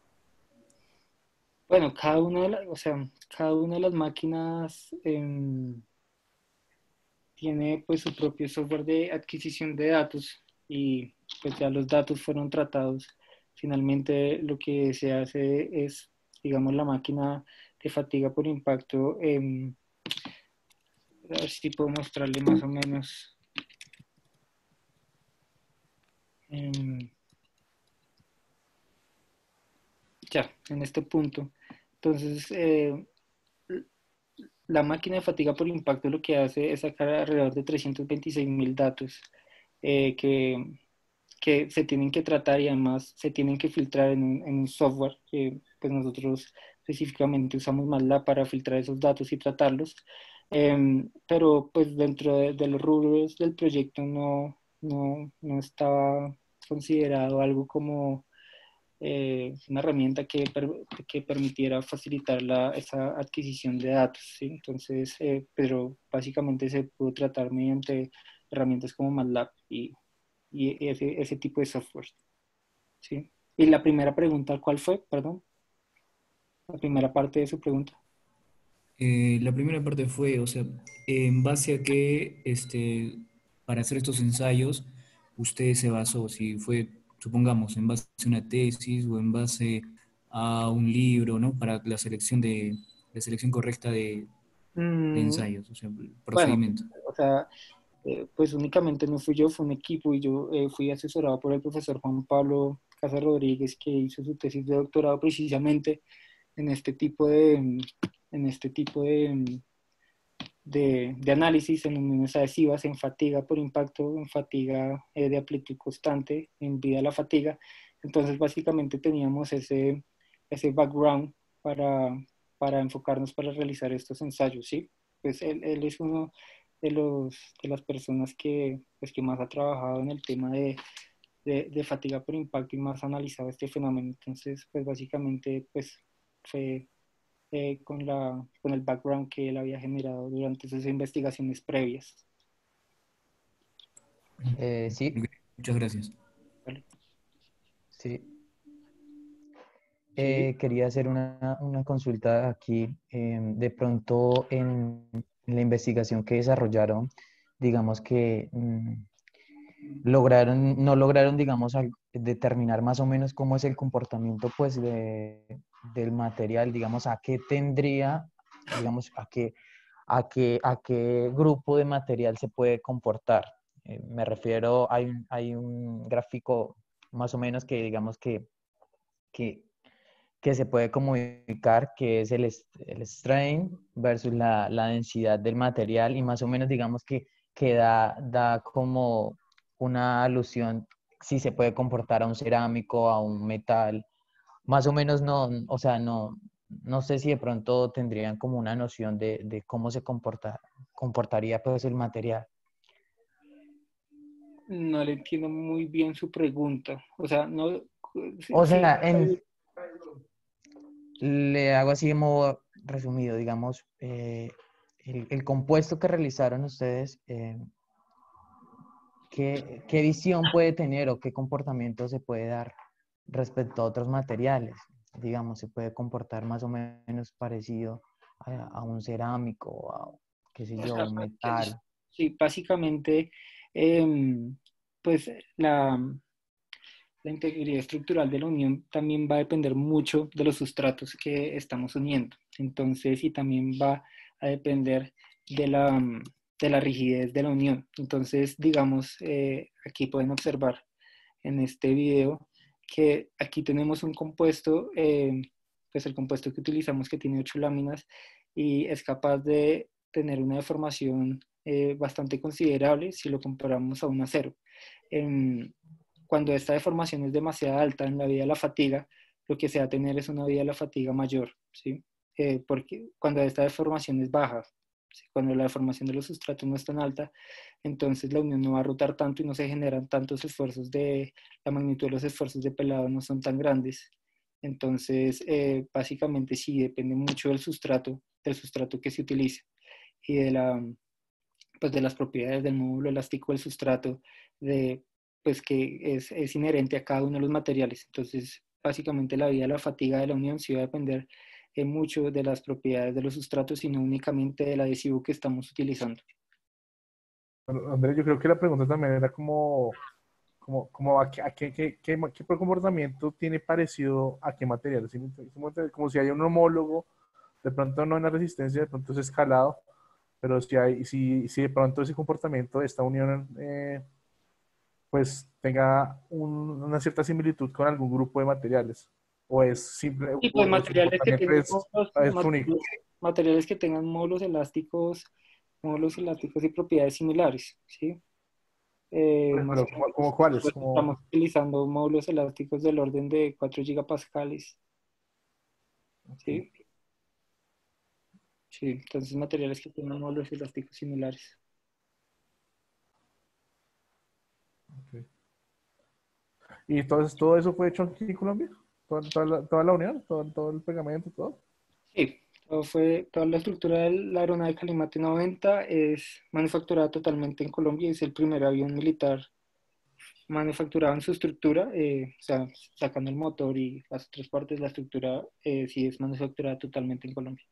bueno, cada una de las, o sea, cada una de las máquinas eh, tiene pues su propio software de adquisición de datos, y pues ya los datos fueron tratados. Finalmente lo que se hace es, digamos, la máquina de fatiga por impacto. Eh, a ver si puedo mostrarle más o menos. Eh, ya, en este punto. Entonces, eh, la máquina de fatiga por impacto lo que hace es sacar alrededor de trescientos veintiséis mil datos eh, que, que se tienen que tratar, y además se tienen que filtrar en un, en un software que pues nosotros específicamente usamos MATLAB para filtrar esos datos y tratarlos. Eh, pero pues dentro de, de, los rubros del proyecto no, no, no estaba considerado algo como eh, una herramienta que, per, que permitiera facilitar la, esa adquisición de datos, ¿sí? Entonces, eh, pero básicamente se pudo tratar mediante herramientas como MATLAB y, y ese, ese tipo de software, ¿sí? Y la primera pregunta, ¿cuál fue? Perdón, la primera parte de su pregunta. Eh, la primera parte fue, o sea, en base a qué, este, para hacer estos ensayos, usted se basó, si fue, supongamos, en base a una tesis o en base a un libro, ¿no? Para la selección de, la selección correcta de, de Mm, ensayos, o sea, el bueno, procedimiento. o sea, eh, pues únicamente no fui yo, fue un equipo, y yo eh, fui asesorado por el profesor Juan Pablo Casa Rodríguez, que hizo su tesis de doctorado precisamente en este tipo de, en este tipo de, de, de análisis en uniones adhesivas, en fatiga por impacto, en fatiga eh, de amplitud constante, en vida a la fatiga. Entonces, básicamente teníamos ese, ese background para, para enfocarnos para realizar estos ensayos, ¿sí? Pues él, él es uno de, los, de las personas que, pues, que más ha trabajado en el tema de, de, de fatiga por impacto y más ha analizado este fenómeno. Entonces, pues básicamente, pues fue eh, con, la, con el background que él había generado durante sus investigaciones previas. Eh, sí, Ok, muchas gracias. ¿Vale? sí. Sí. Eh, quería hacer una, una consulta aquí. Eh, de pronto, en, en la investigación que desarrollaron, digamos que mm, lograron, no lograron, digamos, al- determinar más o menos cómo es el comportamiento, pues, de, del material, digamos, a qué tendría, digamos, a qué, a qué, a qué grupo de material se puede comportar. Eh, me refiero, hay, un- hay un gráfico más o menos que, digamos, que, que que se puede comunicar, que es el, est- el strain versus la, la densidad del material, y más o menos digamos que, que da, da como una alusión si se puede comportar a un cerámico, a un metal, más o menos no, o sea, no, no sé si de pronto tendrían como una noción de, de cómo se comporta, comportaría pues el material. No le entiendo muy bien su pregunta. O sea, no, sí, O sí, sea, en, le hago así de modo resumido, digamos, eh, el, el compuesto que realizaron ustedes, eh, ¿qué, qué visión puede tener o qué comportamiento se puede dar respecto a otros materiales? Digamos, se puede comportar más o menos parecido a, a un cerámico, a, qué sé O yo, sea, un pues, metal. sí, básicamente, em, pues la, la integridad estructural de la unión también va a depender mucho de los sustratos que estamos uniendo. Entonces, y también va a depender de la, mm, de la rigidez de la unión. Entonces, digamos, eh, aquí pueden observar en este video que aquí tenemos un compuesto, eh, pues el compuesto que utilizamos que tiene ocho láminas y es capaz de tener una deformación eh, bastante considerable si lo comparamos a un acero. En, cuando esta deformación es demasiado alta en la vía de la fatiga, lo que se va a tener es una vía de la fatiga mayor, ¿sí? Eh, porque cuando esta deformación es baja, ¿sí? Cuando la deformación de los sustratos no es tan alta, entonces la unión no va a rotar tanto y no se generan tantos esfuerzos de, la magnitud de los esfuerzos de pelado no son tan grandes. Entonces, eh, básicamente sí, depende mucho del sustrato, del sustrato que se utilice y de la, pues de las propiedades del módulo elástico del sustrato, de, pues que es, es inherente a cada uno de los materiales. Entonces, básicamente la vida de la fatiga de la unión sí va a depender eh, mucho de las propiedades de los sustratos y no únicamente del adhesivo que estamos utilizando. Bueno, Andrés, yo creo que la pregunta también era como, como, como a, qué, a qué, qué, qué, qué comportamiento tiene parecido a qué material. ¿Sí? Como si hay un homólogo, de pronto no en la resistencia, de pronto es escalado, pero si, hay, si, si de pronto ese comportamiento de esta unión eh, pues tenga un, una cierta similitud con algún grupo de materiales, o es simple, Y o, pues o su materiales que comportamiento tengan es, módulos, es único. materiales, materiales que tengan módulos elásticos, módulos elásticos y propiedades similares, ¿sí? Eh, más Pero, o ¿como, menos, como cuáles? pues, Como, estamos utilizando módulos elásticos del orden de cuatro gigapascales, okay, ¿sí? Sí, entonces materiales que tengan módulos elásticos similares. okay. ¿Y todo, eso- todo eso fue hecho aquí en Colombia? ¿Toda, toda la, toda la unión? ¿Todo, todo el pegamento? ¿Todo? Sí, todo fue, toda la estructura de la aeronave Calimate noventa es manufacturada totalmente en Colombia y es el primer avión militar manufacturado en su estructura, eh, o sea, sacando el motor y las otras partes, la estructura eh, sí es manufacturada totalmente en Colombia.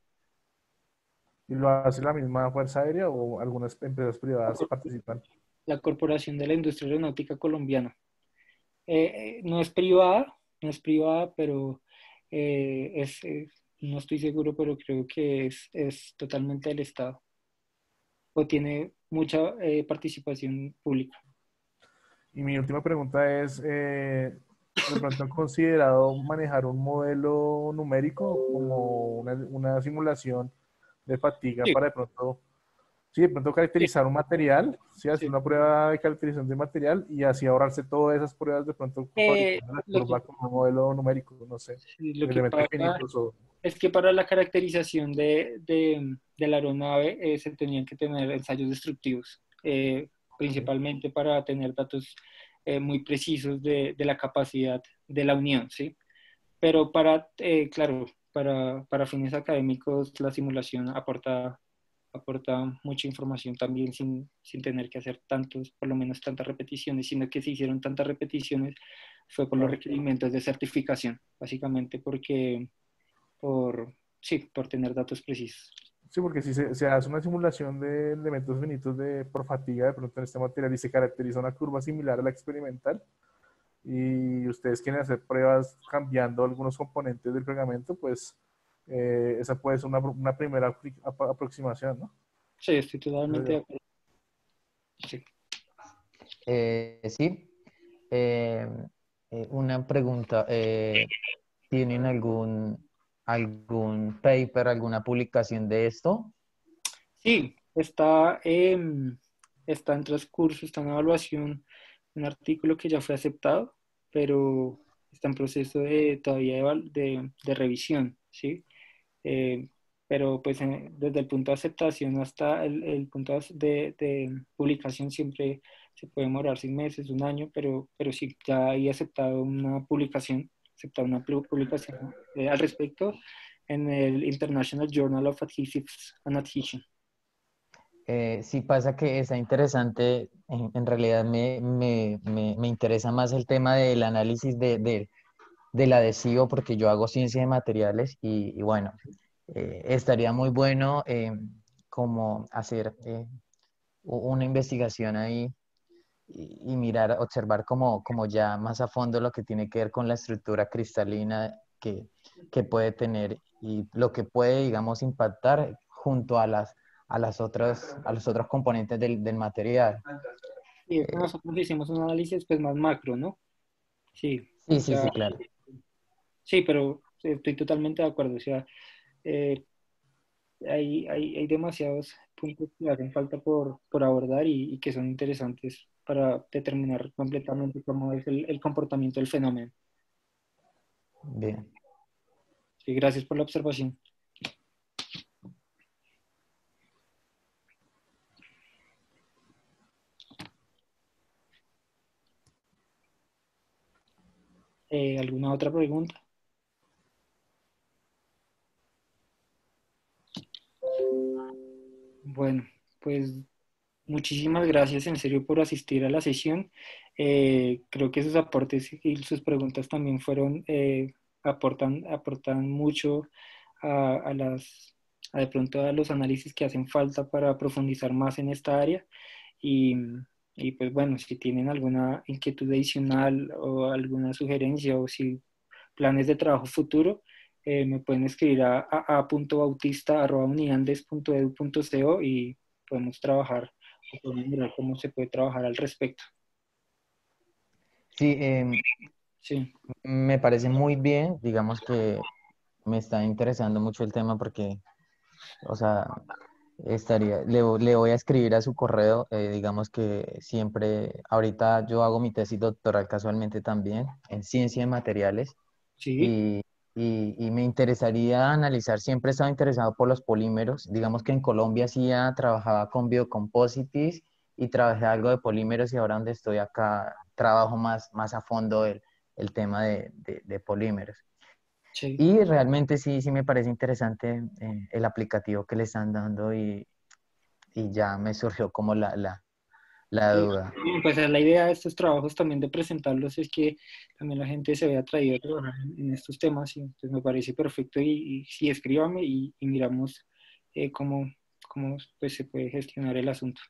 ¿Y lo hace la misma Fuerza Aérea o algunas empresas La, privadas cor- participan? la Corporación de la Industria Aeronáutica Colombiana. Eh, eh, no es privada, no es privada, pero eh, es, es- no estoy seguro, pero creo que es, es totalmente del Estado o tiene mucha eh, participación pública. Y mi última pregunta es, eh, ¿de pronto han considerado manejar un modelo numérico como una, una simulación de fatiga Sí, para de pronto, sí, de pronto sí, caracterizar un material, sí, hacer sí. una prueba de caracterización de material y así ahorrarse todas esas pruebas de pronto Eh, fabricando la lo que, curva como un modelo numérico, no sé, sí, lo de que elementos pasa finitos o... es que para la caracterización de, de, de la aeronave eh, se tenían que tener ensayos destructivos, eh, Ok. principalmente para tener datos eh, muy precisos de, de la capacidad de la unión, ¿sí? Pero para, eh, claro, para, para fines académicos la simulación aporta, aporta mucha información también sin, sin tener que hacer tantos, por lo menos tantas repeticiones, sino que se hicieron tantas repeticiones fue por los Claro. requerimientos de certificación, básicamente porque por, sí, por tener datos precisos. Sí, porque si se, se hace una simulación de elementos finitos de, por fatiga de pronto en este material y se caracteriza una curva similar a la experimental, y ustedes quieren hacer pruebas cambiando algunos componentes del pegamento, pues eh, esa puede ser una, una primera apri- ap- aproximación, ¿no? Sí, estoy Creo totalmente de yo. acuerdo. Sí. Eh, sí. Eh, eh, una pregunta. Eh, ¿tienen algún, algún paper, alguna publicación de esto? Sí, está, em, está en transcurso, está en evaluación un artículo que ya fue aceptado, pero está en proceso de, todavía de, eval- de- de revisión, ¿sí? Eh, pero pues en- desde el punto de aceptación hasta el, el punto de, de publicación siempre se puede demorar seis meses, un año, pero, pero sí, ya hay aceptado una publicación, aceptar una publicación eh, al respecto en el International Journal of Adhesives and Adhesion. Eh, sí pasa que está interesante, en, en realidad me, me, me, me interesa más el tema del análisis de, de- del adhesivo porque yo hago ciencia de materiales y, y bueno, eh, estaría muy bueno eh, como hacer eh, u- una investigación ahí y, y mirar, observar como, como ya más a fondo lo que tiene que ver con la estructura cristalina que, que puede tener y lo que puede, digamos, impactar junto a las, a las otras, a los otros componentes del, del material. Y esto nosotros hicimos un análisis pues más macro, ¿no? Sí, Sí, o sí, sea, sí, claro. sí, pero estoy totalmente de acuerdo. O sea, eh, hay, hay, hay demasiados puntos que hacen falta por, por abordar y, y que son interesantes para determinar completamente cómo es el, el comportamiento del fenómeno. Bien. Sí, gracias por la observación. Eh, ¿alguna otra pregunta? Bueno, pues muchísimas gracias en serio por asistir a la sesión. Eh, creo que sus aportes y sus preguntas también fueron, eh, aportan, aportan mucho a, a las, a de pronto a los análisis que hacen falta para profundizar más en esta área. Y, y pues bueno, si tienen alguna inquietud adicional o alguna sugerencia o si planes de trabajo futuro, eh, me pueden escribir a a.bautista.uniandes.edu.co y podemos trabajar o podemos mirar cómo se puede trabajar al respecto. Sí, em, Sí, me parece muy bien, digamos que me está interesando mucho el tema porque, o sea, estaría, le, vo- le voy a escribir a su correo, eh, digamos que siempre, ahorita yo hago mi tesis doctoral casualmente también en ciencia de materiales sí, y, y, y me interesaría analizar, siempre he estado interesado por los polímeros, digamos que en Colombia sí ya trabajaba con biocomposites y trabajé algo de polímeros y ahora donde estoy acá trabajo más, más a fondo el, el tema de, de, de polímeros. sí. Y realmente sí, sí me parece interesante eh, el aplicativo que le están dando y, y ya me surgió como la, la, la Sí, duda. pues la idea de estos trabajos también de presentarlos es que también la gente se vea atraída a trabajar en, en estos temas y entonces me parece perfecto y, y sí, escríbame y, y miramos eh, cómo, cómo pues, se puede gestionar el asunto.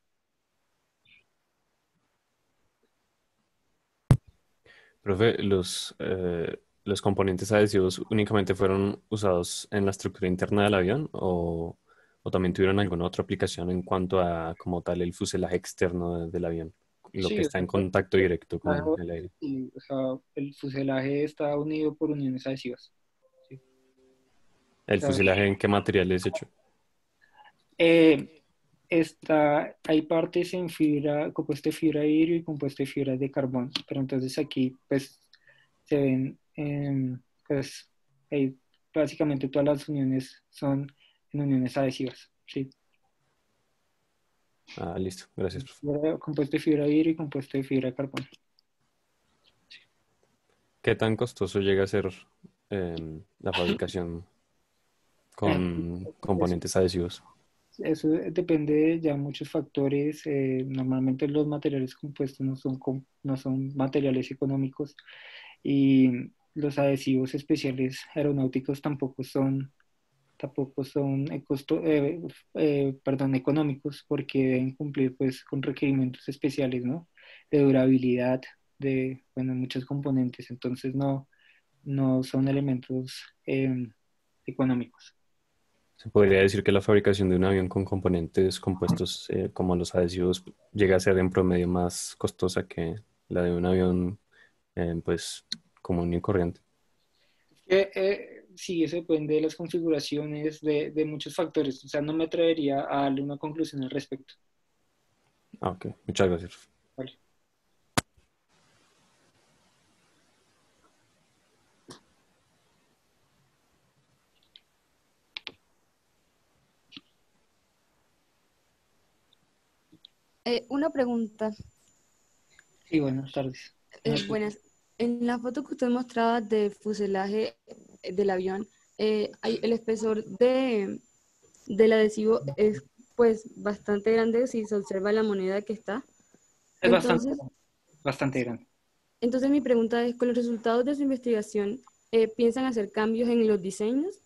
Profe, los, eh, los componentes adhesivos únicamente fueron usados en la estructura interna del avión o, o también tuvieron alguna otra aplicación en cuanto a como tal el fuselaje externo de- del avión, lo que Sí, o está sea, en pues, contacto directo con claro, el aire. y, o sea, el fuselaje está unido por uniones adhesivas. Sí. O ¿El sea, fuselaje en qué material es hecho? eh, está, hay partes en fibra, compuesto de fibra de vidrio y compuesto de fibra de carbón, pero entonces aquí pues se ven, em, pues hay- básicamente todas las uniones son en uniones adhesivas, ¿sí? Ah, listo, gracias, profe. Fibra- Compuesto de fibra de vidrio y compuesto de fibra de carbón. ¿Qué tan costoso llega a ser em, la fabricación Eh, con Eso, componentes adhesivos? eso depende de ya muchos factores. Eh, normalmente los materiales compuestos no son, com- no son materiales económicos y los adhesivos especiales aeronáuticos tampoco son, tampoco son eh, costo- eh, eh, perdón, económicos porque deben cumplir pues con requerimientos especiales, ¿no? De durabilidad, de, bueno, muchos componentes. Entonces no, no son elementos eh, económicos. Se podría decir que la fabricación de un avión con componentes compuestos eh, como los adhesivos llega a ser en promedio más costosa que la de un avión eh, pues común y corriente. Eh, eh, sí, eso depende de las configuraciones, de, de muchos factores. O sea, no me atrevería a darle una conclusión al respecto. Ah, ok, muchas gracias. ¿Vale? Eh, una pregunta. Sí, buenas tardes. Eh, No sé. buenas. en la foto que usted mostraba del fuselaje eh, del avión, eh, hay- el espesor de, del adhesivo es pues bastante grande si se observa la moneda que está. Es bastante, Entonces, bastante grande. entonces mi pregunta es, con los resultados de su investigación, eh, ¿piensan hacer cambios en los diseños?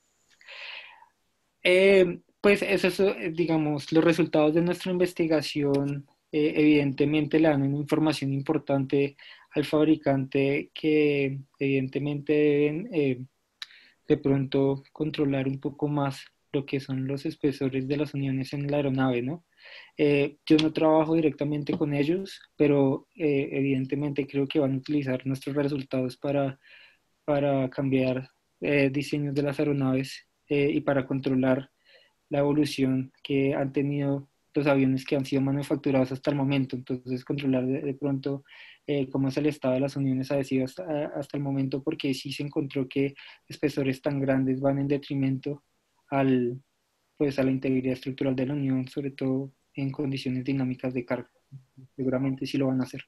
Eh, pues eso, es, eh, digamos, los resultados de nuestra investigación eh, evidentemente le dan una información importante al fabricante que evidentemente deben eh, de pronto controlar un poco más lo que son los espesores de las uniones en la aeronave, ¿no? Eh, yo no trabajo directamente con ellos, pero eh, evidentemente creo que van a utilizar nuestros resultados para, para cambiar eh, diseños de las aeronaves eh, y para controlar la evolución que han tenido los aviones que han sido manufacturados hasta el momento. Entonces, controlar de, de pronto eh, cómo es el estado de las uniones adhesivas hasta, hasta el momento, porque sí se encontró que espesores tan grandes van en detrimento al, pues, a la integridad estructural de la unión, sobre todo en condiciones dinámicas de carga. Seguramente sí lo van a hacer.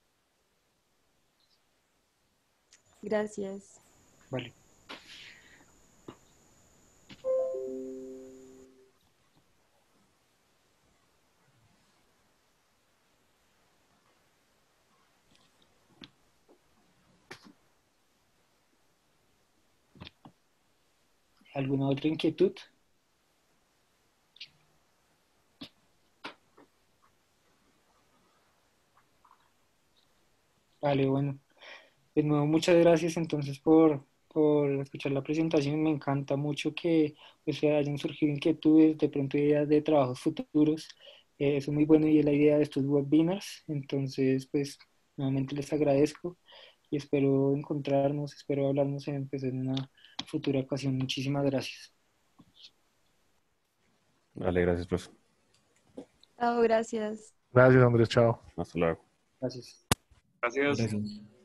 Gracias. Vale. ¿Alguna otra inquietud? Vale, bueno. De nuevo, muchas gracias entonces por, por escuchar la presentación. Me encanta mucho que pues, se hayan surgido inquietudes, de pronto ideas de trabajos futuros. Eh, eso es muy bueno y es la idea de estos webinars. Entonces, pues, nuevamente les agradezco y espero encontrarnos, espero hablarnos en, pues, en una futura ocasión. Muchísimas gracias. Vale, gracias, profe. Chao, gracias. Gracias, Andrés, chao. Hasta luego. Gracias. Gracias. Gracias.